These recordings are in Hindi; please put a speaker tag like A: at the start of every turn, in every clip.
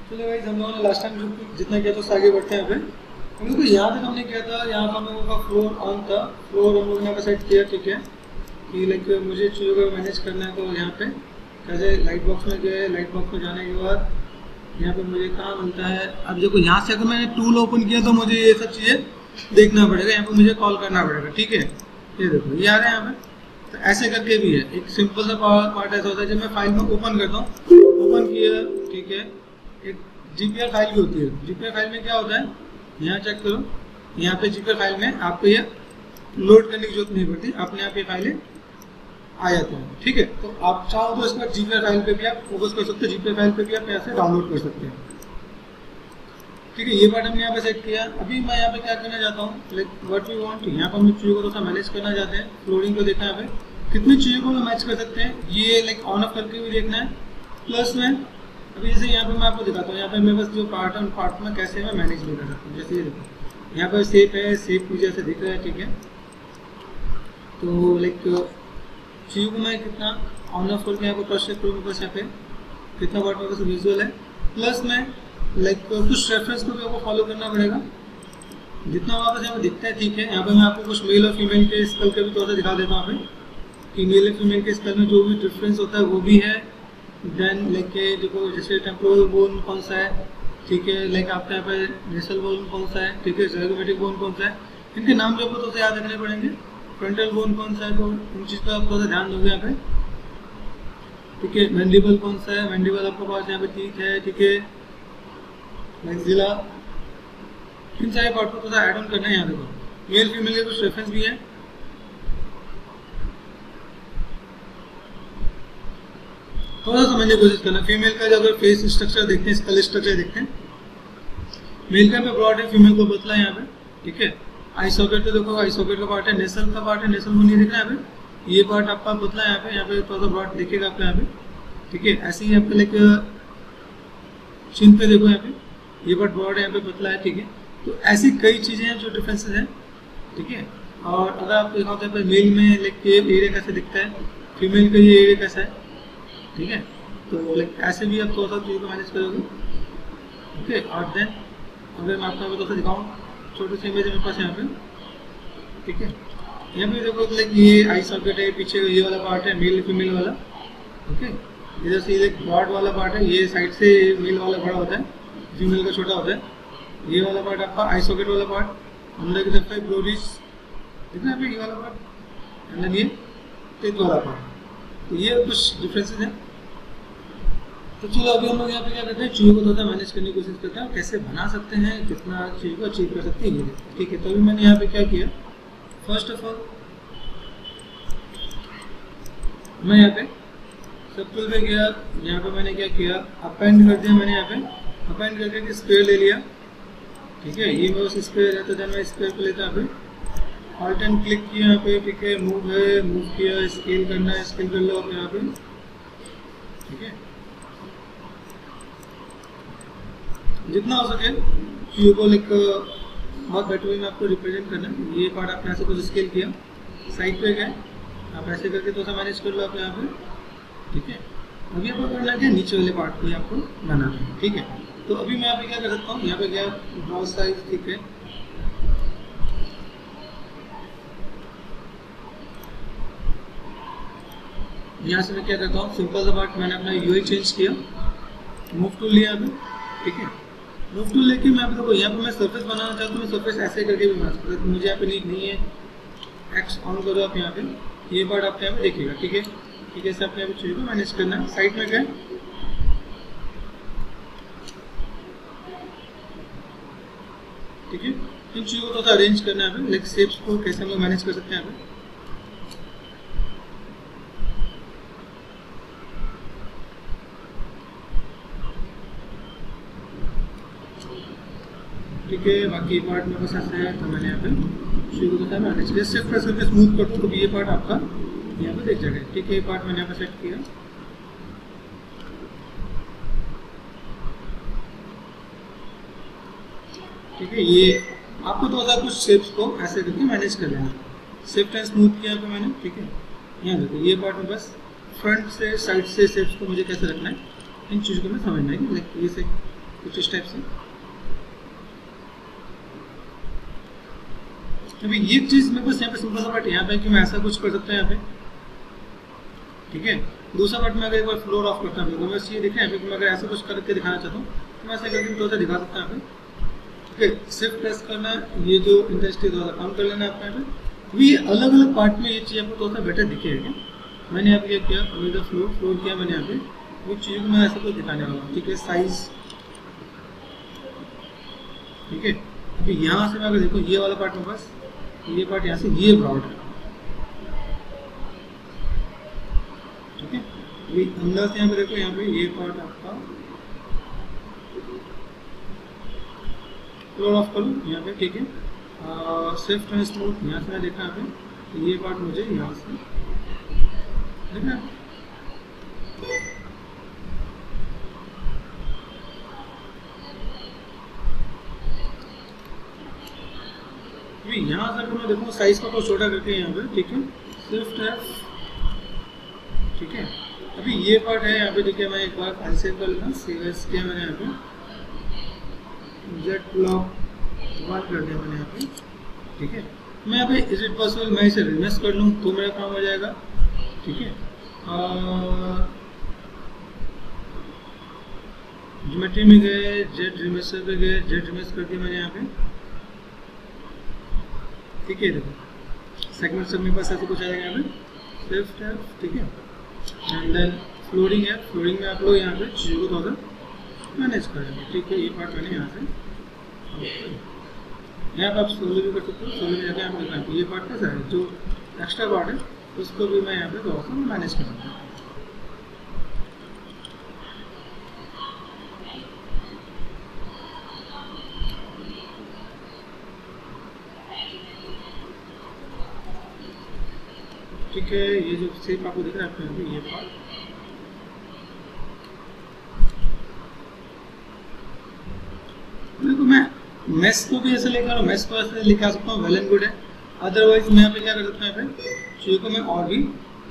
A: चलो भाई, हम लोगों ने लास्ट टाइम जो जितना किया था उससे आगे बढ़ते हैं। यहाँ पे हम लोग को यहाँ तक हमने किया था, यहाँ पर हम लोगों का फ्लोर ऑन था। फ्लोर हम लोगों ने यहाँ पे सेट किया, ठीक है, कि लाइक मुझे चीज़ों को मैनेज करना है। तो यहाँ पे कैसे लाइट बॉक्स में गए, लाइट बॉक्स में जाने के बाद यहाँ पे मुझे कहाँ मिलता है। अब देखो यहाँ से अगर मैंने टूल ओपन किया तो मुझे ये सब चीज़ें देखना पड़ेगा, यहाँ पे मुझे कॉल करना पड़ेगा, ठीक है। ये देखो ये आ रहा है यहाँ पे। तो ऐसे करके भी है, एक सिंपल सा पार्ट ऐसा होता है। जब मैं फाइल में ओपन करता हूँ, ओपन किया, ठीक है, एक जीपीआर फाइल भी होती है। जीपीआर फाइल में क्या होता है, यहाँ चेक करो, यहाँ पे जीपीआर फाइल में आपको ये लोड करने की जरूरत नहीं पड़ती, अपने आप ये फाइलें आ जाते हैं, ठीक है। तो आप चाहो तो इसके बाद जीपीआर फाइल पे भी आप फोकस कर सकते हो, जीपीआर फाइल पे भी आप यहाँ से डाउनलोड कर सकते हैं, ठीक है। ये पार्ट हमने यहाँ पे सेट किया। अभी मैं यहाँ पे क्या करना चाहता हूँ, लाइक व्हाट वी वांट, यहाँ पर हम चीज़ों को थोड़ा मैनेज करना चाहते हैं। फ्लोरिंग को देखना है, यहाँ पे कितनी चीज़ों को मैच कर सकते हैं, ये लाइक ऑन ऑफ करके भी देखना है। प्लस में अभी जैसे यहाँ पे मैं आपको दिखाता हूँ, यहाँ पे मेरे पास जो पार्ट है उन पार्ट में कैसे मैं मैनेज भी कर सकता हूँ। जैसे ये देखो, यहाँ पर सेप है, सेप मुझे जैसे दिख रहा है, ठीक है। तो लाइक चीज़ों को मैं कितना ऑन ऑफ करके यहाँ पर क्रॉस चेक करूँगा, बस यहाँ पे कितना पार्ट मेरे पास विजुअल है। प्लस में लाइक कुछ रेफरेंस को भी आपको फॉलो करना पड़ेगा, जितना वहाँ पर यहाँ पर दिखता है, ठीक है। यहाँ पर मैं आपको कुछ मेल और फीमेल के स्कल के भी थोड़ा सा दिखा देता हूँ यहाँ पे, कि मेल और फीमेल के स्कल में जो भी डिफरेंस होता है वो भी है। देन लाइक देखो, जैसे टेम्पोरल बोन कौन सा है, ठीक है, लाइक आपका यहाँ पे नेसल बोन कौन सा है, ठीक है, ज़ाइगोमेटिक बोन कौन सा है, इनके नाम जो आपको थोड़ा सा याद रखने पड़ेंगे। फ्रंटल बोन कौन सा है, तो उन चीज़ का आप थोड़ा सा ध्यान दोगे यहाँ पे, ठीक है। मैंडिबल कौन सा है, मैंडिबल आपके पास यहाँ पे ठीक है, ठीक है। मैक्सिला, इन सारे पार्ट को थोड़ा ऐड ऑन करना है। यहाँ देखो मेल फीमेल के कुछ रेफरेंस भी है, थोड़ा सा समझने की कोशिश करना। फीमेल का अगर फेस स्ट्रक्चर देखते हैं, स्कल स्ट्रक्चर देखते हैं, मेल का पे ब्रॉड है, फीमेल को पतला है यहाँ पे, ठीक है। आई सॉकेट तो देखो, आई सॉकेट का पार्ट है, नेसल का पार्ट है, नेसल को नहीं दिख रहा है यहाँ पे, ये पार्ट आपका पतला है यहाँ पे थोड़ा सा ब्रॉड दिखेगा आपको यहाँ पे, ठीक है। ऐसे ही आपका लाइक चिन पे देखो, यहाँ पे ये पार्ट ब्रॉड है, यहाँ पे पतला है, ठीक है। तो ऐसी कई चीज़ें हैं जो डिफरेंसेस हैं, ठीक है। और अगर आप देखा होता है मेल में लाइक ये एरिया कैसे दिखता है, फीमेल का ये एरिया कैसा है, ठीक है। तो लाइक ऐसे भी आप थोड़ा सा चीज़ों को मैनेज करोगे, ओके। और देन अगर मैं आपको थोड़ा सा दिखाऊँ, छोटी सी इमेज मेरे पास यहाँ पे, ठीक है। यहाँ पे देखो लाइक ये आई सॉकेट है, पीछे ये वाला पार्ट है मेल फीमेल वाला, ओके। इधर से ये ब्रॉड वाला पार्ट है, ये साइड से मेल वाला बड़ा होता है, फीमेल का छोटा होता है। ये वाला पार्ट आपका आई सॉकेट वाला पार्ट, अंदर की तरफ ब्रोरिज ठीक है, ये वाला पार्ट, अंदर ये टेथ वाला पार्ट। तो ये कुछ डिफरेंसेस हैं। तो चलो अभी हम लोग यहाँ पे क्या करते हैं, चीज़ों को थोड़ा मैनेज करने की कोशिश करते हैं, कैसे बना सकते हैं, कितना चीज़ को अचीव कर सकते हैं, ठीक है। तो अभी मैंने यहाँ पे क्या किया, फर्स्ट ऑफ ऑल मैं यहाँ पे सब टूल पे गया, यहाँ पे मैंने क्या किया, अपेंड कर दिया। मैंने यहाँ पे अपेंड करके स्क्वायर ले लिया, ठीक है। ये मेरे स्क्वायर है, तो जब मैं स्क्वायर को लेता हूँ, ऑल्ट एंड क्लिक किया यहाँ पे, ठीक है। मूव है, मूव किया, स्केल करना है, स्केल कर लो आप यहाँ पे, ठीक है। जितना हो सके चीज़ों को लाइक बहुत बेटर वे में आपको रिप्रेजेंट करना है। ये पार्ट आपने ऐसे कुछ स्केल किया, साइड पे गए, आप ऐसे करके थोड़ा सा मैनेज कर लो आप यहाँ पे, ठीक है। अभी आपको करना है नीचे वाले पार्ट को ही आपको बनाना है, ठीक है। तो अभी मैं यहाँ पे क्या कर सकता हूँ, यहाँ पे गया ब्राउज साइज, ठीक है। यहाँ से मैं क्या करता हूँ, सिंपल सा पार्ट मैंने अपना यूआई चेंज किया, मूव टूल लिया अभी, ठीक है। मूव टूल लेके मैं आपको यहाँ पे मैं सरफेस बनाना चाहता हूँ, मैं सरफेस ऐसे करके भी बना सकता हूँ। मुझे यहाँ पे नीड नहीं है, एक्स ऑन करो आप यहाँ पे, ये पार्ट आपके यहाँ पे देखिएगा, ठीक है। ठीक है, आपने अभी चीज़ को मैनेज करना है। साइड में गए, ठीक है, इन चीज़ों को थोड़ा अरेंज करना है, लाइक शेप्स को कैसे हम लोग मैनेज कर सकते हैं यहाँ पे। ठीक है, बाकी पार्ट में बस ऐसा है, तो मैंने यहाँ पे शुरू को था मैनेज किया। सिर्फ प्रेस करके स्मूथ कर दो तो ये पार्ट आपका यहाँ पे देख जाएगा, ठीक है। ये पार्ट मैंने यहाँ पे सेट किया, ठीक है। ये आपको थोड़ा सा कुछ शेप्स को ऐसे करके मैनेज कर लेना, शिफ्ट एंड स्मूथ किया यहाँ पे मैंने, ठीक है। यहाँ देखो ये पार्ट में बस फ्रंट से साइड से शेप्स को मुझे कैसे रखना है, इन चीज़ों को मैं समझना है, लाइक ये से कुछ इस टाइप से। अभी ये चीज़ मेरे पास यहाँ पे सिंपल सा पार्ट यहाँ पे कि मैं ऐसा कुछ कर सकता हूँ यहाँ पे, ठीक है। दूसरा पार्ट में अगर एक बार फ्लोर ऑफ करता हूँ तो बस ये दिख रहा है मैं अगर ऐसा कुछ करके दिखाना चाहता हूँ तो मैं ऐसा करके थोड़ा सा दिखा सकता हूँ यहाँ पे, ठीक है। सिर्फ प्रेस करना है, ये जो इंटेंसिटी थोड़ा सा कम कर लेना है आपका यहाँ पे। अभी अलग अलग पार्ट में ये चीज़ आपको थोड़ा सा बेटर दिखेगा। मैंने यहाँ पे क्या किया, अभी तो फ्लोर किया मैंने यहाँ पे, वो चीज़ को मैं ऐसा कुछ दिखाने वाला हूँ, ठीक है। साइज, ठीक है। अभी यहाँ से मैं अगर देखो ये वाला पार्ट में बस ये पार्ट यहाँ से ये ब्रॉड है, ठीक है। अभी अंदर से यहाँ पे देखो यहाँ पे ये पार्ट आपका फ्लोर ऑफ करूँ यहाँ पे, ठीक है। स्विफ्ट एंड स्मूथ यहाँ से मैं देखा यहाँ पे तो ये पार्ट मुझे यहाँ से ठीक है। यहाँ से अगर मैं देखूँ साइज को छोटा करके यहाँ पे, ठीक है। स्विफ्ट है, ठीक है। अभी ये पार्ट है यहाँ पे, ठीक है। मैं एक बार फाइल सेव कर लेना, सेव एज किया मैंने यहाँ पे, जेट ब्लॉक 1 कर दिया मैंने यहाँ पे, ठीक है। मैं यहाँ पे इज इट पॉसिबल मैं इसे रिमेस कर लूँ तो मेरा काम हो जाएगा, ठीक है। ज्योमेट्री में गए, जेट रिमेसर पे गए, जेट रिमेस कर दिया मैंने यहाँ पे, ठीक है। देखो सेगमेंट सब मेरे पास ऐसा कुछ आएगा यहाँ पे, स्विफ्ट है, ठीक है। एंड देन फ्लोरिंग है, फ्लोरिंग में आप लोग यहाँ पे चीज़ों को थोड़ा मैनेज करेंगे, ठीक है। ये पार्ट मैंने यहाँ से यहाँ पे आप सोलो भी कर सकते हो, सोलो में जाकर यहाँ पे लिखना है। ये पार्ट कैसा है, जो एक्स्ट्रा पार्ट है उसको भी मैं यहाँ पे थोड़ा सा मैनेज कर सकता हूँ, ठीक है। ये जो शेप आपको दिख रहा है आपको ये पार्ट, देखो मैं मेस को भी ऐसे लेकर मेस को ऐसे लेके आ सकता हूँ, वेल एंड गुड है। अदरवाइज मैं यहाँ पे क्या कर सकता हूँ, यहाँ पे चीज़ों को मैं और भी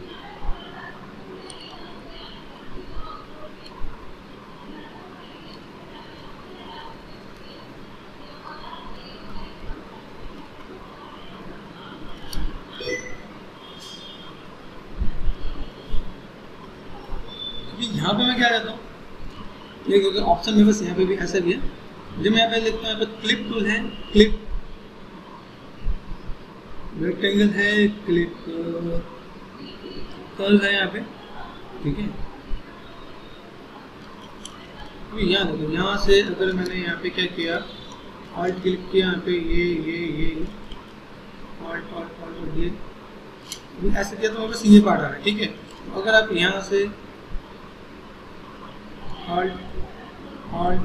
A: यहाँ पे मैं क्या करता हूँ, ये क्योंकि ऑप्शन मेरे पास यहाँ पे भी ऐसा भी है, जब मैं यहाँ पे लिखता हूँ यहाँ पे क्लिप टूल है, क्लिप रेक्टेंगल है, क्लिप कर्व है यहाँ पे, ठीक है। अभी यहाँ देखो यहाँ से अगर मैंने यहाँ पे क्या किया, ऑल्ट क्लिक किया यहाँ पे ये ऑल्ट ये ऐसे किया तो बस ये पार्ट आ रहा है, ठीक है। अगर आप यहाँ से ऑल्ट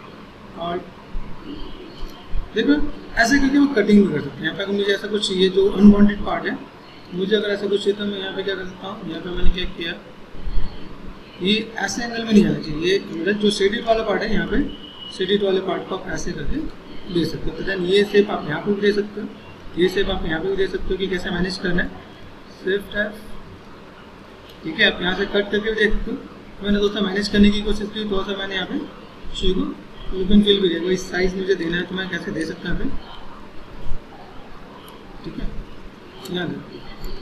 A: देखो ऐसे करके मैं कटिंग भी कर सकते हैं। यहाँ पे अगर मुझे ऐसा कुछ चाहिए जो अनवांटेड पार्ट है, मुझे अगर ऐसा कुछ चाहिए तो मैं यहाँ पे क्या कर सकता हूँ, यहाँ पे मैंने क्या किया, ये ऐसे एंगल में नहीं जाना चाहिए, ये मेरा जो शेडेड वाला पार्ट है यहाँ पे शेडेड वाले पार्ट को आप ऐसे करके दे सकते हो। तो देन ये शेप आप यहाँ पे भी दे सकते हो, ये शेप आप यहाँ पे भी दे सकते हो कि कैसे मैनेज करना है। स्विफ्ट है, ठीक है। आप यहाँ से कट करके भी दे सकते हो। मैंने दोस्तों मैनेज करने की कोशिश की, थोड़ा सा मैंने यहाँ पे चीज़ को लुक एंड फील भी दिया, कोई साइज मुझे देना है तो मैं कैसे दे सकता हूँ यहाँ पे, ठीक है। यहाँ देखो,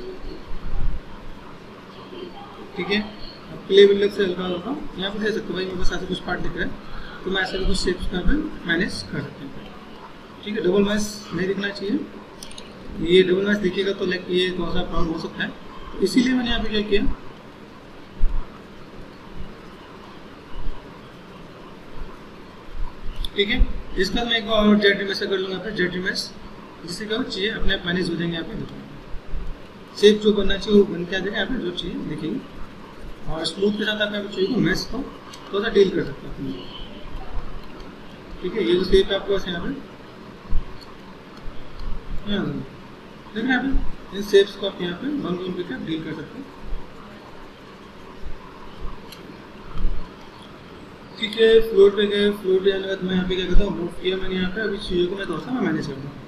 A: ठीक है। अब प्ले विंडो से हल्का होगा यहाँ पे दे सकते हो, भाई मेरे पास ऐसे कुछ पार्ट दिख रहा है तो मैं ऐसे कुछ शेप्स यहाँ पे मैनेज कर सकता हूँ, ठीक है। डबल मैश नहीं दिखना चाहिए, ये डबल मैश दिखेगा तो लाइक ये थोड़ा सा प्रॉब्लम हो सकता है, इसीलिए मैंने यहाँ पे क्या किया, ठीक है। इसके बाद मैं एक बार और जेट रिमेश कर लूँगा, फिर जेट रिमेश जिससे क्या चाहिए अपने आप मैनेज हो जाएंगे। यहाँ पे देखो शेप जो बनना चाहिए वो बन के आ जाएगा, यहाँ पे जो चाहिए देखेंगे। और स्मूथ के साथ आप यहाँ पे चाहिए मैश को थोड़ा सा डील कर सकते हैं, ठीक है। ये जो शेप है आपके पास यहाँ पे देखिए, यहाँ पे इन शेप्स को आप यहाँ पे वन वन पे डील कर सकते हैं, ठीक है। फ्लोर पे गए, फ्लोर पे जाने के बाद मैं यहाँ पे क्या करता हूँ, मूव किया मैंने यहाँ पे, अभी चीज़ों को मैं थोड़ा सा मैं मैनेज करता हूँ,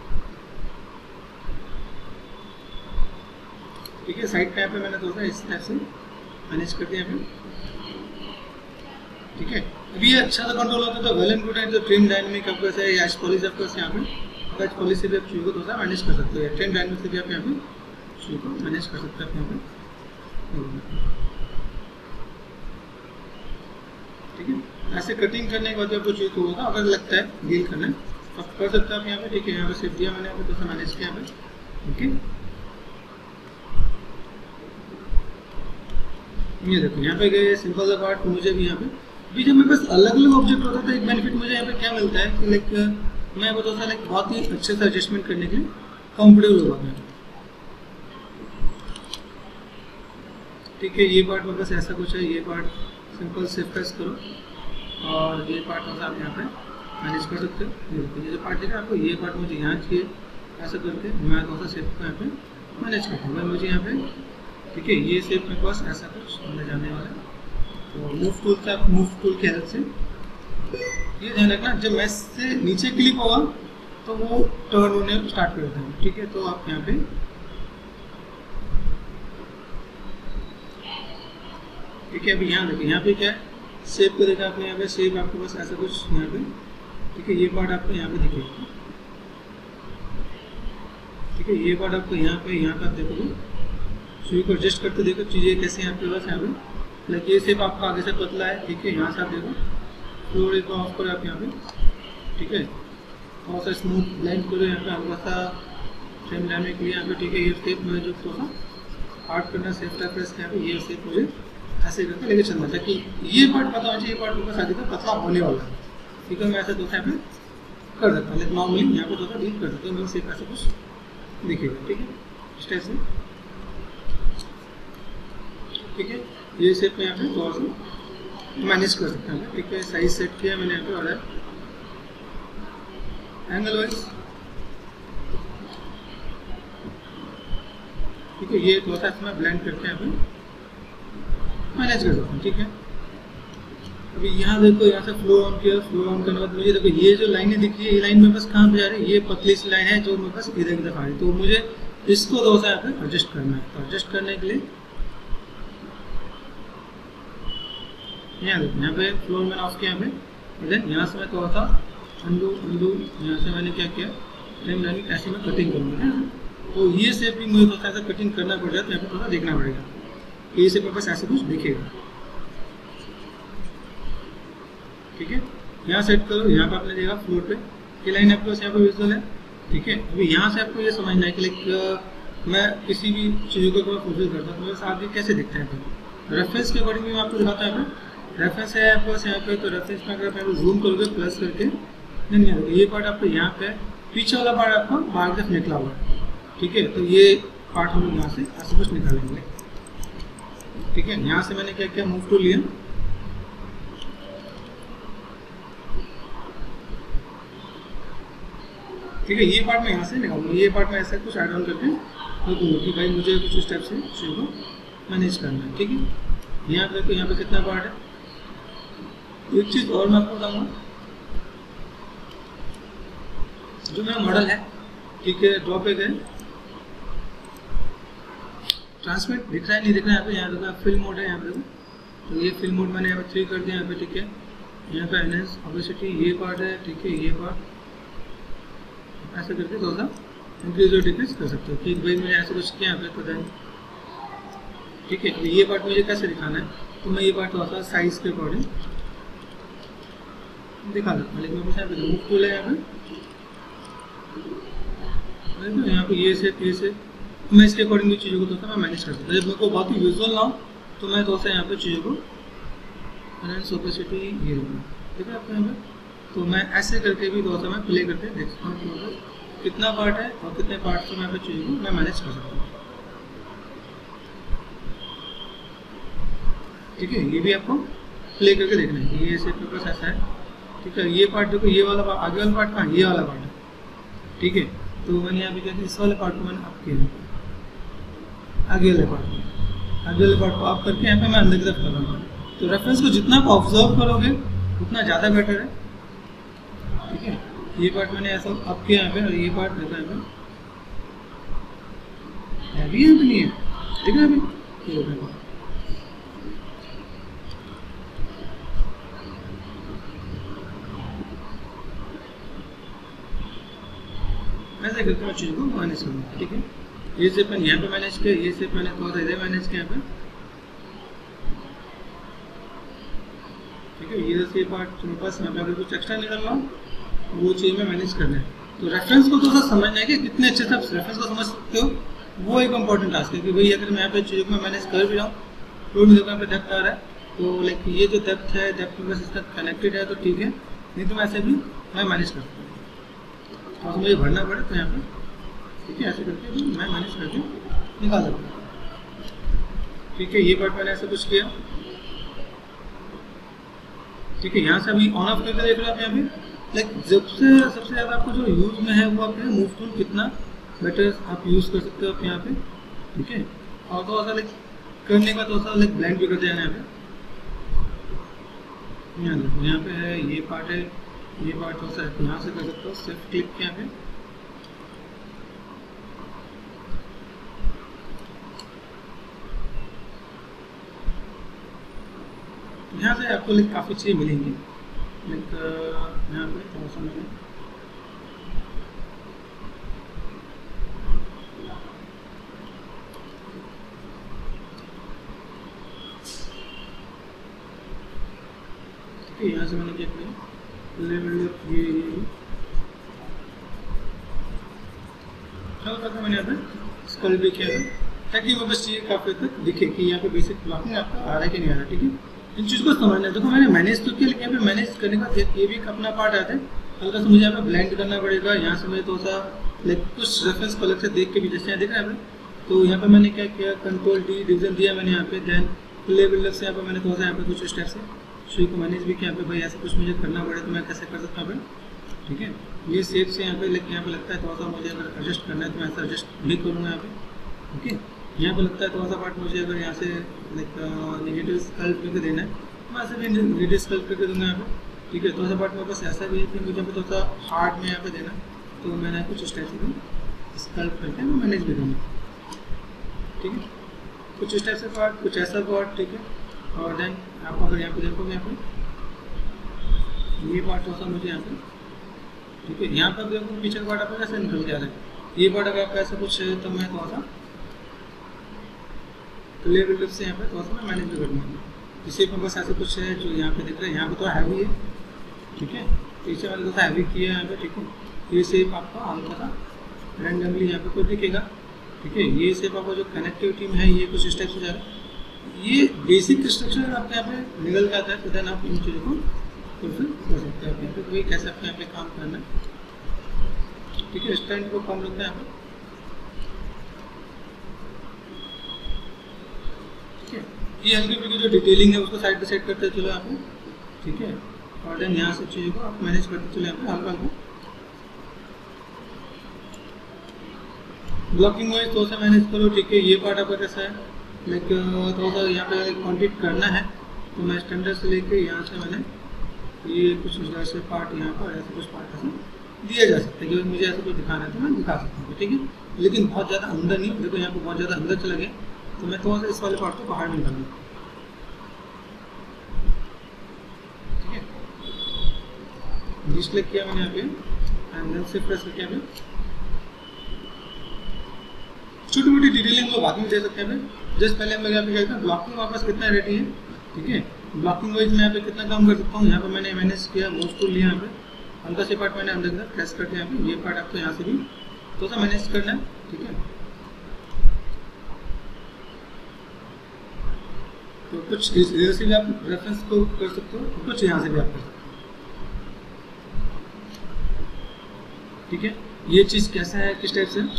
A: ठीक है। साइड पे मैंने थोड़ा सा इस टाइप से मैनेज कर दिया यहाँ पे, ठीक है। अभी ये अच्छा सा कंट्रोल होता है तो वेल एंड गुड है। जो ट्रिम डायनेमिक आपके पास है या एच पॉलिश आपके पास यहाँ पे एच पॉलिश से भी आप चीज़ों को थोड़ा सा मैनेज कर सकते हो, या ट्रिम डायनेमिक से भी आप यहाँ पे चीज़ों को मैनेज कर सकते हैं यहाँ पे। ठीक है, ऐसे कटिंग करने के बाद आपको चीज़ को होगा अगर लगता है डील करना है तो आप कर सकते हैं आप यहाँ पे। ठीक है, यहाँ पे सेफ दिया मैंने यहाँ पे थोड़ा मैनेज किया यहाँ पे। ओके, ये देखो यहाँ पे गए सिंपल सा पार्ट। मुझे भी यहाँ पे अभी जब मेरे पास अलग अलग ऑब्जेक्ट होता है तो एक बेनिफिट मुझे यहाँ पे क्या मिलता है कि लाइक मैं वो थोड़ा लाइक बहुत ही अच्छे से एडजस्टमेंट करने के लिए कंफर्टेबल होगा मैं। ठीक है, ये पार्ट मेरे पास ऐसा कुछ है, ये पार्ट सिंपल सेफ प्रेस करो और ये पार्ट थोड़ा आप यहाँ पे मैनेज कर सकते हो। ये जो पार्ट है आपको ये पार्ट मुझे यहाँ चाहिए, ऐसा करके मैं थोड़ा सा सेफ को यहाँ पे मैनेज करता हूँ मुझे यहाँ पे। ठीक है, ये सेफ मेरे पास ऐसा कुछ होने जाने वाला है। तो मूव टूल का मूव टूल की हेल्प से ये ध्यान रखना जब मैं से नीचे क्लिक होगा तो वो टर्न होने स्टार्ट कर देता है। ठीक है, तो आप यहाँ पे ठीक है, अभी यहाँ देखिए यहाँ पे क्या है सेप को देखा आपने, यहाँ पे सेप आपके पास ऐसा कुछ यहाँ पे। ठीक है, ये पार्ट आपको यहाँ पे दिखेगा। ठीक है, ये पार्ट आपको यहाँ पे आप देखोगे सुई को एडजस्ट करते देखो चीज़ें कैसे हैं आपके पास यहाँ पे। लाइक ये सेप आपका आगे से पतला है। ठीक है, यहाँ से आप देखो फ्लोर को ऑफ करो आप यहाँ पे। ठीक है, थोड़ा सा स्मूथ लाइन करो यहाँ पे हल्का सा फ्रेम लाने के लिए यहाँ पे। ठीक है, ये सेप मुझे जो थोड़ा सा हार्ड करना सेफ का प्रेस यहाँ पे, ये सेप मुझे ऐसे करके लेके चलना था कि ये पार्ट पता होना चाहिए, ये पार्ट ऊपर आगे तक पतला होने वाला है। ठीक है, मैं ऐसा दोस्त यहाँ पे कर सकता हूँ, लेकिन नॉर्मली यहाँ पे थोड़ा डील कर सकता हूँ, मेरे सेप ऐसा कुछ दिखेगा। ठीक है, इस टाइप से। ठीक है, ये सेप में यहाँ पे थोड़ा सा मैनेज कर सकते हैं। ठीक है, साइज सेट किया मैंने यहाँ पे और एंगल वाइज। ठीक है, ये थोड़ा सा इसमें ब्लेंड करके यहाँ पे मैनेज कर सकते हैं। ठीक है, अभी यहाँ देखो यहाँ से फ्लो ऑन किया, फ्लो ऑन करने के बाद मुझे देखो ये जो लाइनें दिख रही है ये लाइन मेरे पास कहाँ पे जा रही है, ये पतली सी लाइन है जो मेरे पास इधर की तरफ आ रही है। तो मुझे इसको थोड़ा सा यहाँ पे एडजस्ट करना है। तो एडजस्ट करने के लिए यहाँ देखो यहाँ पे फ्लोर मैंने ऑफ किया यहाँ पे, देन यहाँ से मैं थोड़ा सा अंडू यहाँ से मैंने क्या किया फ्रेम लाइन ऐसे में कटिंग करूँगा। तो ये सेप भी मुझे थोड़ा सा ऐसा कटिंग करना पड़ जाए तो यहाँ पे थोड़ा देखना पड़ेगा, ये सेप मेरे पास ऐसे कुछ दिखेगा। ठीक है, यहाँ सेट करो, यहाँ पे आपने देखा फ्लोर पे ये लाइन आपके पास यहाँ पे विजुअल है। ठीक है, अभी यहाँ से आपको ये समझना है कि लाइक मैं किसी भी चीज़ों को फुलफिल करता हूँ तो मेरे साथ भी कैसे दिखता है। रेफरेंस के अकॉर्डिंग भी मैं आपको दिखाता हूँ। रेफरेंस है आपके पास यहाँ पे, तो रेफरेंस में अगर आप जूम करोगे प्लस करके नहीं ये पार्ट आपको यहाँ पे पीछे वाला पार्ट आपका बाहर की तरफ निकला हुआ है। ठीक है, तो ये पार्ट हम लोग यहाँ से ऐसे कुछ निकालेंगे। ठीक है, यहाँ से मैंने क्या किया मूव टू लिया। ठीक है, ये पार्ट मैं यहाँ से निकालूंगा, ये पार्ट में ऐसा कुछ ऐड ऑन करके रखूँगा कि भाई मुझे कुछ स्टेप से चीज़ों को मैनेज करना है। ठीक है, यहाँ पे देखो यहाँ पे कितना पार्ट है। एक चीज़ और मैं आपको बताऊँगा, जो मेरा मॉडल है ठीक है ड्रॉ पे गए ट्रांसमिट दिख रहा है नहीं दिख रहा है, यहाँ पे यहाँ देखो फिल्म मोड है यहाँ पे देखो, तो ये फिल्म मोड मैंने यहाँ पे 3 कर दिया यहाँ पे। ठीक है, यहाँ पे एनहेंस ऑब्वियसली ये पार्ट है। ठीक है, ये पार्ट ऐसे करके थोड़ा सा इंक्रीज और डिक्रीज कर सकते हो कि भाई मैंने ऐसा कुछ किया यहाँ पे तो देन। ठीक है, ये पार्ट मुझे कैसे दिखाना है तो मैं ये पार्ट थोड़ा सा साइज के अकॉर्डिंग दिखा सकता हूँ, लेकिन मेरे पास मूव टूल है यहाँ पे ये से मैं इसके अकॉर्डिंग चीज़ों को थोड़ा सा मैं मैनेज कर सकता हूँ। जब मेरे को बहुत ही विजुअल ना हो तो मैं थोड़ा सा यहाँ पे चीज़ों को एनहेंस ओपेसिटी ये रखूँगा। ठीक है, आपको यहाँ पे तो मैं ऐसे करके भी थोड़ा सा मैं प्ले करके देख सकता हूँ कितना पार्ट है और कितने पार्ट से मैं यहाँ पे चीज़ों को मैं मैनेज कर सकता हूँ। ठीक है, ये भी आपको प्ले करके देखना है कि ये सेट मेरे पास ऐसा है। ठीक है, ये पार्ट देखो ये वाला आगे वाला पार्ट कहाँ ये वाला पार्ट है। ठीक है, तो मैंने यहाँ पे क्या इस वाले पार्ट को मैंने अप किया, आगे वाले पार्ट को अप करके यहाँ पे मैं अंदर की तरफ कर रहा हूँ। तो रेफरेंस को जितना आप ऑब्जर्व करोगे उतना ज़्यादा बेटर है। ठीक है, ये पार्ट मैंने ऐसा अप किया यहाँ पे और ये पार्ट देखा यहाँ पे अभी यहाँ पे नहीं है। ठीक है, अभी ऐसे करके मैं चीज़ को मैनेज करूँगा। ठीक है, ये से मैंने यहाँ पे मैनेज किया, ये से मैंने थोड़ा सा इधर मैनेज किया यहाँ पे। ठीक है, ये से पार्ट मेरे पास यहाँ पे अगर कुछ एक्स्ट्रा निकल रहा हूँ वो चीज़ में मैनेज करना है। तो रेफरेंस को थोड़ा सा समझना है कि कितने अच्छे से आप रेफरेंस को समझ सकते हो, वो एक इंपॉर्टेंट टास्क है कि भाई अगर मैं यहाँ पे चीज़ों को मैं मैनेज कर भी रहा हूँ, तो मुझे यहाँ पे डेप्थ आ रहा है, तो लाइक ये जो डेप्थ है, डेप्थ में इसका कनेक्टेड है तो ठीक है, नहीं तो मैं ऐसे भी मैं मैनेज कर सकता हूँ। तो मुझे भरना पड़े तो यहाँ पे ठीक है, ऐसे करके भी मैं मैनेज करके निकाल सकता हूँ। ठीक है, ये पार्ट मैंने ऐसा कुछ किया। ठीक है, यहाँ से अभी ऑन ऑफ करके देख रहे हो आप यहाँ पे, लाइक सबसे ज़्यादा आपको जो यूज़ में है वो आपके मूव टूल कितना बेटर आप यूज़ कर सकते हो आप यहाँ पे। ठीक है, और थोड़ा सा लाइक करने का थोड़ा सा लाइक ब्लेंड भी कर देना यहाँ पे। यहाँ देखो, यहाँ पे है ये पार्ट है, ये पार्ट थोड़ा सा यहाँ से कर सकते हो, सिर्फ क्लिक यहाँ पे। यहाँ से आपको लाइक काफ़ी चीज़ें मिलेंगी, लाइक यहाँ पे थोड़ा सा मैंने यहाँ से मैंने क्या किया, लेवल ये हल्का सा मैंने यहाँ पे स्कल भी किया था, ताकि वो बस चीज़ काफ़ी तक दिखे कि यहाँ पे बेसिक ब्लॉकिंग आपका आ रहा है कि नहीं आ रहा। ठीक है, इन चीज़ को समझना है। देखो मैंने मैनेज तो किया, लेकिन यहाँ पे मैनेज करने का ये भी एक अपना पार्ट आता है, हल्का सा मुझे यहाँ पे ब्लेंड करना पड़ेगा। यहाँ से मैं थोड़ा सा लाइक कुछ रेफरेंस को अलग से देख के भी, जैसे यहाँ देख रहे हैं, तो यहाँ पे मैंने क्या किया, कंट्रोल डी डिवीजन दिया मैंने यहाँ पे, देन प्ले बिल्डर से यहाँ पे मैंने थोड़ा सा यहाँ पे कुछ स्टेप से शुरू को मैनेज भी किया। यहाँ पे भाई ऐसा कुछ मुझे करना पड़े तो मैं कैसे कर सकता हूँ। ठीक है, ये सेप से यहाँ पे लेकिन यहाँ पे लगता है थोड़ा सा मुझे अगर एडजस्ट करना है तो मैं ऐसा एडजस्ट भी करूँगा यहाँ पे। ओके, यहाँ पे लगता है थोड़ा सा पार्ट मुझे अगर यहाँ से लाइक नेगेटिव स्कल्प करके देना है तो मैं ऐसे भी नेगेटिव स्कल्प करके दूँगा यहाँ पे। ठीक है, थोड़ा सा पार्ट मेरे पास ऐसा भी है कि मुझे यहाँ पे थोड़ा सा हार्ड में यहाँ पे देना, तो मैंने कुछ स्टेप से भी स्कल्प करके मैं मैनेज भी करूँगा। ठीक है, कुछ स्टेप से पार्ट, कुछ ऐसा पार्ट। ठीक है, और देन आप अगर यहाँ पे देखोगे, यहाँ पे ये पार्ट थोड़ा सा मुझे यहाँ पे, ठीक है, यहाँ पर देखो पीछे पार्ट आपका कैसे निकल के आ रहा है। ये पार्ट अगर आपका ऐसा कुछ है तो मैं थोड़ा सा क्लियर बिल्डर से यहाँ पे थोड़ा सा मैं मैनेज भी करूँगा। इसी पर बस ऐसा कुछ है जो यहाँ पे दिख रहा है, यहाँ पे थोड़ा हैवी है। ठीक है, पीछे मैंने थोड़ा सा हैवी किया है यहाँ पे। ठीक है, ये शेप आपका हल्का सा रैंडमली यहाँ पे कोई दिखेगा। ठीक है, ये शेप आपका जो कनेक्टिविटी में है ये कुछ स्टेप से जा रहा है। ये बेसिक स्ट्रक्चर आपके यहाँ पे निकल के आता है, तो देन आप इन चीज़ों को फुलफिल कर सकते हैं यहाँ पे। तो वही कैसे आपके यहाँ पे काम करना है। ठीक है, स्टैंड को कम रखना है यहाँ पे। ठीक है, ये हल्की फुल्की जो डिटेलिंग है उसको साइड पे सेट करते चलो यहाँ पे। ठीक है, और देन यहाँ से चीज़ों को आप मैनेज करते चले यहाँ पे हल्का हल्का। ब्लॉकिंग वाइज थोड़ा सा मैनेज करो। ठीक है, ये पार्ट आपका कैसा है, लाइक थोड़ा सा यहाँ पे कॉन्टेक्ट करना है तो मैं स्टैंडर्ड से लेके यहाँ से मैंने ये कुछ ऐसे पार्ट यहाँ पर ऐसे कुछ पार्ट ऐसे दिया जा सकता है कि मुझे ऐसा कुछ दिखाना है तो मैं दिखा सकता हूँ। ठीक है, लेकिन बहुत ज़्यादा अंदर नहीं। देखो यहाँ पे बहुत ज़्यादा अंदर चला गया तो मैं थोड़ा सा इस वाले पार्ट को बाहर में निकालूँ। ठीक है, डिस्प्ले किया मैंने यहाँ पे एंड देन से प्रेस करके यहाँ पे छोटी मोटी डिटेलिंग को बाद में दे सकते हैं। जस्ट पहले हम यहाँ पे क्या हैं, ब्लॉकिंग वापस कितना रेडी है। ठीक है, ब्लॉकिंग वाइज मैं यहाँ पे कितना काम कर सकता हूँ। यहाँ पे मैंने मैनेज किया, मूव टूल लिया, यहाँ पे हल्का से पार्ट मैंने अंदर प्रेस करके यहाँ पे ये पार्ट आपको यहाँ से भी थोड़ा सा मैनेज करना है। ठीक है, तो कुछ इधर से भी आप रेफरेंस को कर सकते हो, कुछ यहाँ से भी आप कर सकते हो। ठीक है, ये चीज़ कैसा है, किस टाइप से।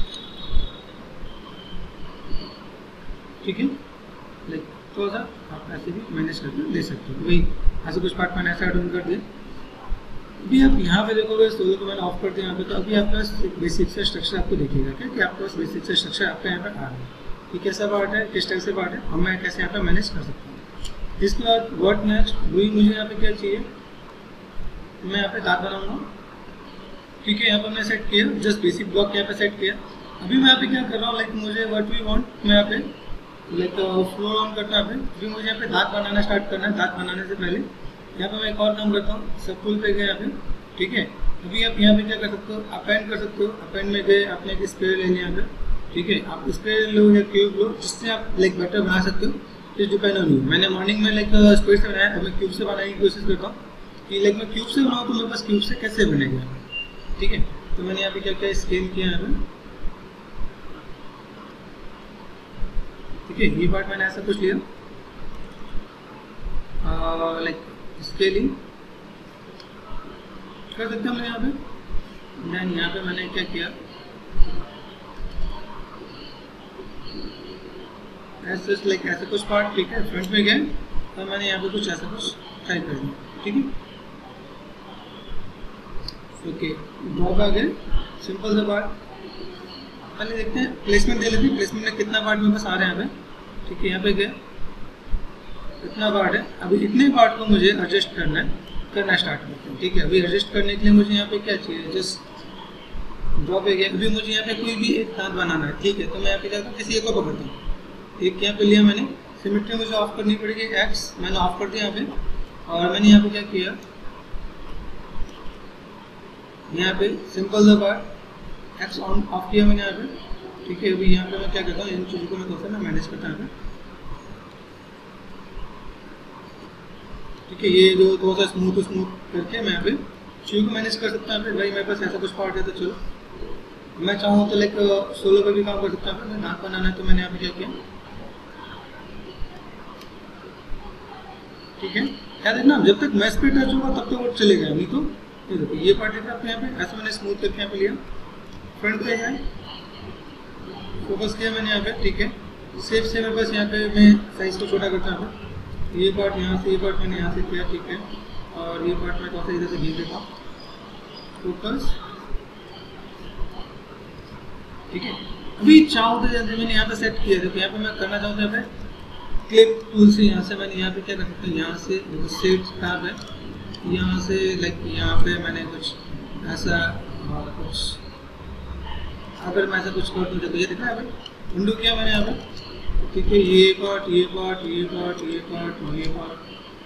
A: ठीक है, लाइक थोड़ा सा आप ऐसे भी मैनेज करके ले सकते हो। वही ऐसे कुछ पार्ट मैंने ऐसा डाउन कर दिया। अभी आप यहाँ पे देखोगे सोलो को मैंने ऑफ कर दिया यहाँ पे, तो अभी आपका बेसिक से स्ट्रक्चर आपको दिखेगा क्या कि आपके पास बेसिक से स्ट्रक्चर आपका यहाँ पे आ रहा है कि कैसा पार्ट है, किस टाइप से पार्ट है और मैं कैसे यहाँ पे मैनेज कर सकता हूँ। इसके बाद व्हाट नेक्स्ट, वही मुझे यहाँ पे क्या चाहिए, मैं यहाँ पे दांत बनाऊँगा। ठीक है, यहाँ पर मैं सेट किया, जस्ट बेसिक ब्लॉक यहाँ पे सेट किया। अभी मैं यहाँ पे क्या कर रहा हूँ, लाइक मुझे व्हाट वी वांट, मैं यहाँ पे लाइक फ्लोर ऑन करना है। अभी मुझे यहाँ पे दांत बनाना स्टार्ट करना है। दांत बनाने से पहले यहाँ पे मैं एक और काम करता हूँ, सब टूल पे गया यहाँ पे। ठीक है, अभी आप यहाँ पे क्या कर सकते हो, अपेंड कर सकते हो। अपेंड में गए, आपने एक स्प्रे ले लिया यहाँ पे, ठीक है। आप स्प्रे लो या क्यूब लो, जिससे आप लाइक बेटर बना सकते हो। It depend on you. मैंने मॉर्निंग में लाइक स्प्रे से बनाया, अब मैं क्यूब से बनाने की कोशिश करता हूँ कि लाइक मैं क्यूब से बनाऊँ तो मेरे पास क्यूब से कैसे बनेगा, ठीक है। तो मैंने यहाँ पे क्या क्या स्केल किया यहाँ पे, ठीक है। ये पार्ट मैंने ऐसा कुछ लिया लाइक स्केलिंग कर सकते हैं हम यहाँ पे। देन यहाँ पे मैंने क्या किया, ऐसे लाइक ऐसे कुछ पार्ट, ठीक है। फ्रंट में गए तो मैंने यहाँ पे कुछ ऐसा कुछ टाइप कर दिया, ठीक है। ओके, ड्रॉप आ गए, सिंपल सा पार्ट। पहले देखते हैं प्लेसमेंट दे लेते हैं, प्लेसमेंट में कितना पार्ट मेरे पास आ रहे हैं यहाँ पे, ठीक है। यहाँ पे गए, इतना पार्ट है। अभी इतने पार्ट को मुझे एडजस्ट करना स्टार्ट करते हैं, ठीक है। अभी एडजस्ट करने के लिए मुझे यहाँ पे क्या चाहिए, जस्ट ड्रॉप है गया। अभी मुझे यहाँ पे कोई भी एक दांत बनाना है, ठीक है। तो मैं यहाँ पे क्या करता हूँ, किसी एक को पकड़ता हूँ, एक यहाँ पे लिया मैंने। सिमेट्री मुझे ऑफ करनी पड़ेगी, एक्स मैंने ऑफ कर दिया यहाँ पे। और मैंने यहाँ पे क्या किया, यहाँ पे सिंपल सा पार्ट एक्स ऑन ऑफ किया मैंने यहाँ पे, ठीक है। अभी यहाँ पे मैं क्या करता हूँ, इन चीज़ों को मैं थोड़ा सा मैनेज करता हूँ, ठीक है। ये जो थोड़ा सा स्मूथ करके मैं यहाँ पे चीज़ों को मैनेज कर सकता हूँ। भाई मेरे पास ऐसा कुछ पार्ट है तो चलो मैं चाहूँ तो लाइक सोलो पर भी काम कर सकता हूँ। मैं दांत बनाना है तो मैंने यहाँ पे क्या किया, ठीक है। क्या देखना, जब तक मैच पे टच होगा तब तक वो चलेगा, नहीं तो ये देखो ये पार्ट है आपने यहाँ पे ऐसा मैंने स्मूथ करके यहाँ पे लिया। फ्रंट पे गए, फोकस किया मैंने यहाँ पे, ठीक है। सेफ से मेरे पास यहाँ पे मैं साइज को छोटा करता हूँ। ये पार्ट यहाँ से, ये पार्ट मैंने यहाँ से किया, ठीक है। और ये पार्ट मैं थोड़ा सा इधर से घीर देता हूँ, फोकस, ठीक है। अभी चाहूँ तो जैसे मैंने यहाँ पे सेट किया, देखो यहाँ पे मैं करना चाहूँ तो यहाँ पे क्लिप टूल से यहाँ से मैंने यहाँ पे क्या कर सकता हूँ, यहाँ से सेट टैब है, यहाँ से लाइक यहाँ पे मैंने कुछ ऐसा कुछ, अगर मैं ऐसा कुछ कर दूँ तो ये दिख रहा है भाई, विंडो किया मैंने यहाँ पे, ठीक है। ये पार्ट, ये पार्ट, ये पार्ट, ये पार्ट, ये पार्ट,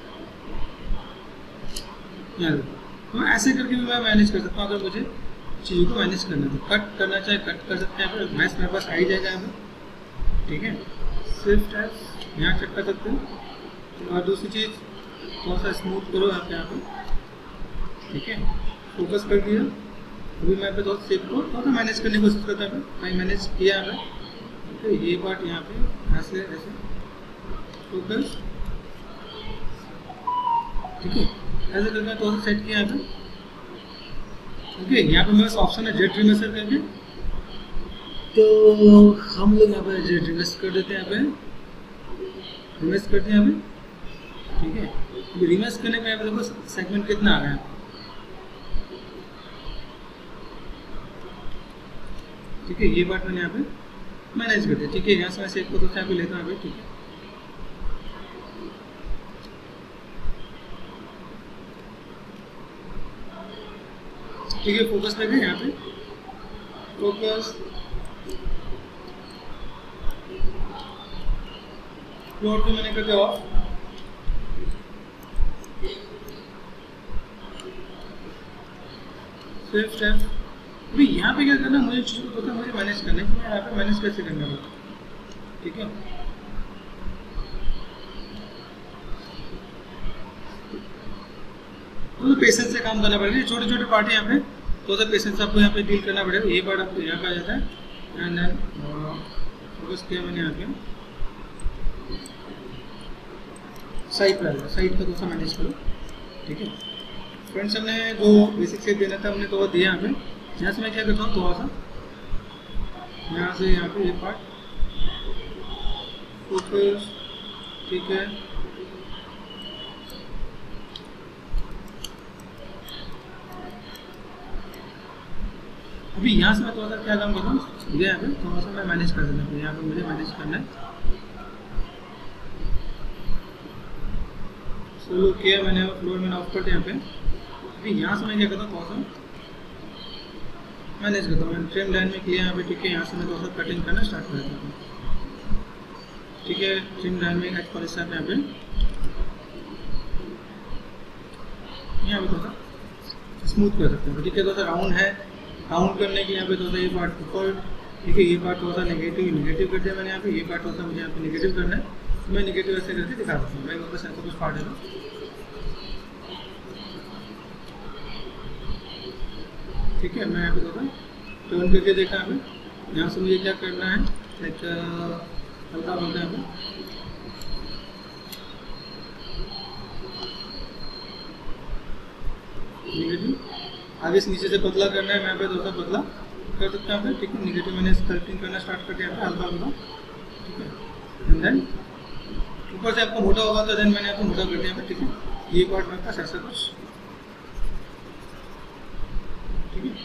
A: यहाँ तो ऐसे करके भी मैं मैनेज कर सकता हूँ। अगर मुझे चीज़ों को मैनेज करना है, कट करना चाहे कट कर सकते हैं, फिर मैच मेरे पास आ ही जाएगा यहाँ पे, ठीक है। सिर्फ यहाँ चेक कर सकते हैं। और दूसरी चीज़ थोड़ा सा स्मूथ करो आप यहाँ पे, ठीक है। फोकस कर दिया। अभी मैं पे थोड़ा शेप को थोड़ा सा मैनेज करने की कोशिश करता हूँ। मैं मैनेज किया है, ठीक है। ये पार्ट यहाँ पे ऐसे ऐसे फोकस, ठीक है। ऐसे करके थोड़ा सा सेट किया है, ओके। यहाँ पे मेरे पास ऑप्शन है जेट रिमेसर करके, तो हम लोग यहाँ पे जेट रिमेस कर देते हैं, यहाँ पे रिमेस करते हैं यहाँ पे, ठीक है। अभी रिमेस करने में यहाँ पे देखो सेगमेंट कितना आ रहा है, ठीक है। ये पार्ट मैंने यहाँ पे मैनेज कर दिया, ठीक है। यहाँ से मैं शेप को तो यहाँ पे लेता हूँ, ठीक है। ठीक है, फोकस लगे यहाँ पे, फोकस, फ्लोर पे मैंने कर दिया ऑफ, सेफ स्टेप। अभी यहाँ पे क्या करना है, मुझे चीज़ को मुझे मैनेज करना है कि मैं यहाँ पे मैनेज कैसे करना है, ठीक है। तो पेशेंस से काम करना पड़ेगा। छोटे छोटे पार्ट है यहाँ पे, तो पेशेंस आपको यहाँ पे डील करना पड़ेगा। ये पार्ट आपको यहाँ पे आ जाता है, एंड देन फोकस किया मैंने यहाँ पे, साइड पर आएगा, साइड का थोड़ा सा मैनेज करो, ठीक है। फ्रेंड्स हमने जो बेसिक शेप देना था हमने तो दिया यहाँ पे। यहाँ से मैं क्या करता हूँ, थोड़ा सा यहाँ से यहाँ पे ये पार्ट फोकस, ठीक है। अभी यहाँ से मैं थोड़ा सा क्या काम करता हूँ, यहाँ पे थोड़ा सा मैं मैनेज कर देता हूँ। यहाँ पे मुझे मैनेज करना है, सोलो किया मैंने, फ्लोर मैंने ऑफ कर दिया यहाँ पे। अभी यहाँ से मैं क्या करता हूँ, थोड़ा सा मैनेज करता हूँ। मैंने ट्रिम लाइन में किया यहाँ पे, ठीक है। यहाँ से मैं थोड़ा सा कटिंग करना स्टार्ट कर देता हूँ, ठीक है। ट्रिम लाइन में एच पॉलिश यहाँ पे, यहाँ पे थोड़ा सा स्मूथ कर सकते हैं। ठीक है, थोड़ा सा राउंड है, राउंड करने के लिए यहाँ पे थोड़ा सा ये पार्ट ऊपर, ठीक है, ये पार्ट थोड़ा सा नेगेटिव कर दिया मैंने यहाँ पे, ये पार्ट थोड़ा सा मुझे यहाँ पे नेगेटिव करना है, तो मैं नेगेटिव ऐसे करके दिखा सकता हूँ। भाई वापस ऐसा कुछ पार्ट है ना, ठीक है, मैं यहाँ पे थोड़ा टर्न करके देखा यहाँ पे। यहाँ से मुझे क्या करना है, लाइक हल्का बोलते हैं यहाँ पे, नेगेटिव आगे से नीचे से पतला करना है, मैं यहाँ पे थोड़ा सा पतला कर सकते हैं यहाँ पे। ठीक है, नेगेटिव मैंने स्कल्पटिंग करना स्टार्ट कर दिया है हल्का हल्का। ठीक है, एंड देन ऊपर से आपको मोटा होगा तो देन मैंने आपको मोटा कर दिया यहाँ पे। ठीक है, ये पार्ट मेरे पास ऐसा कुछ, ठीक है,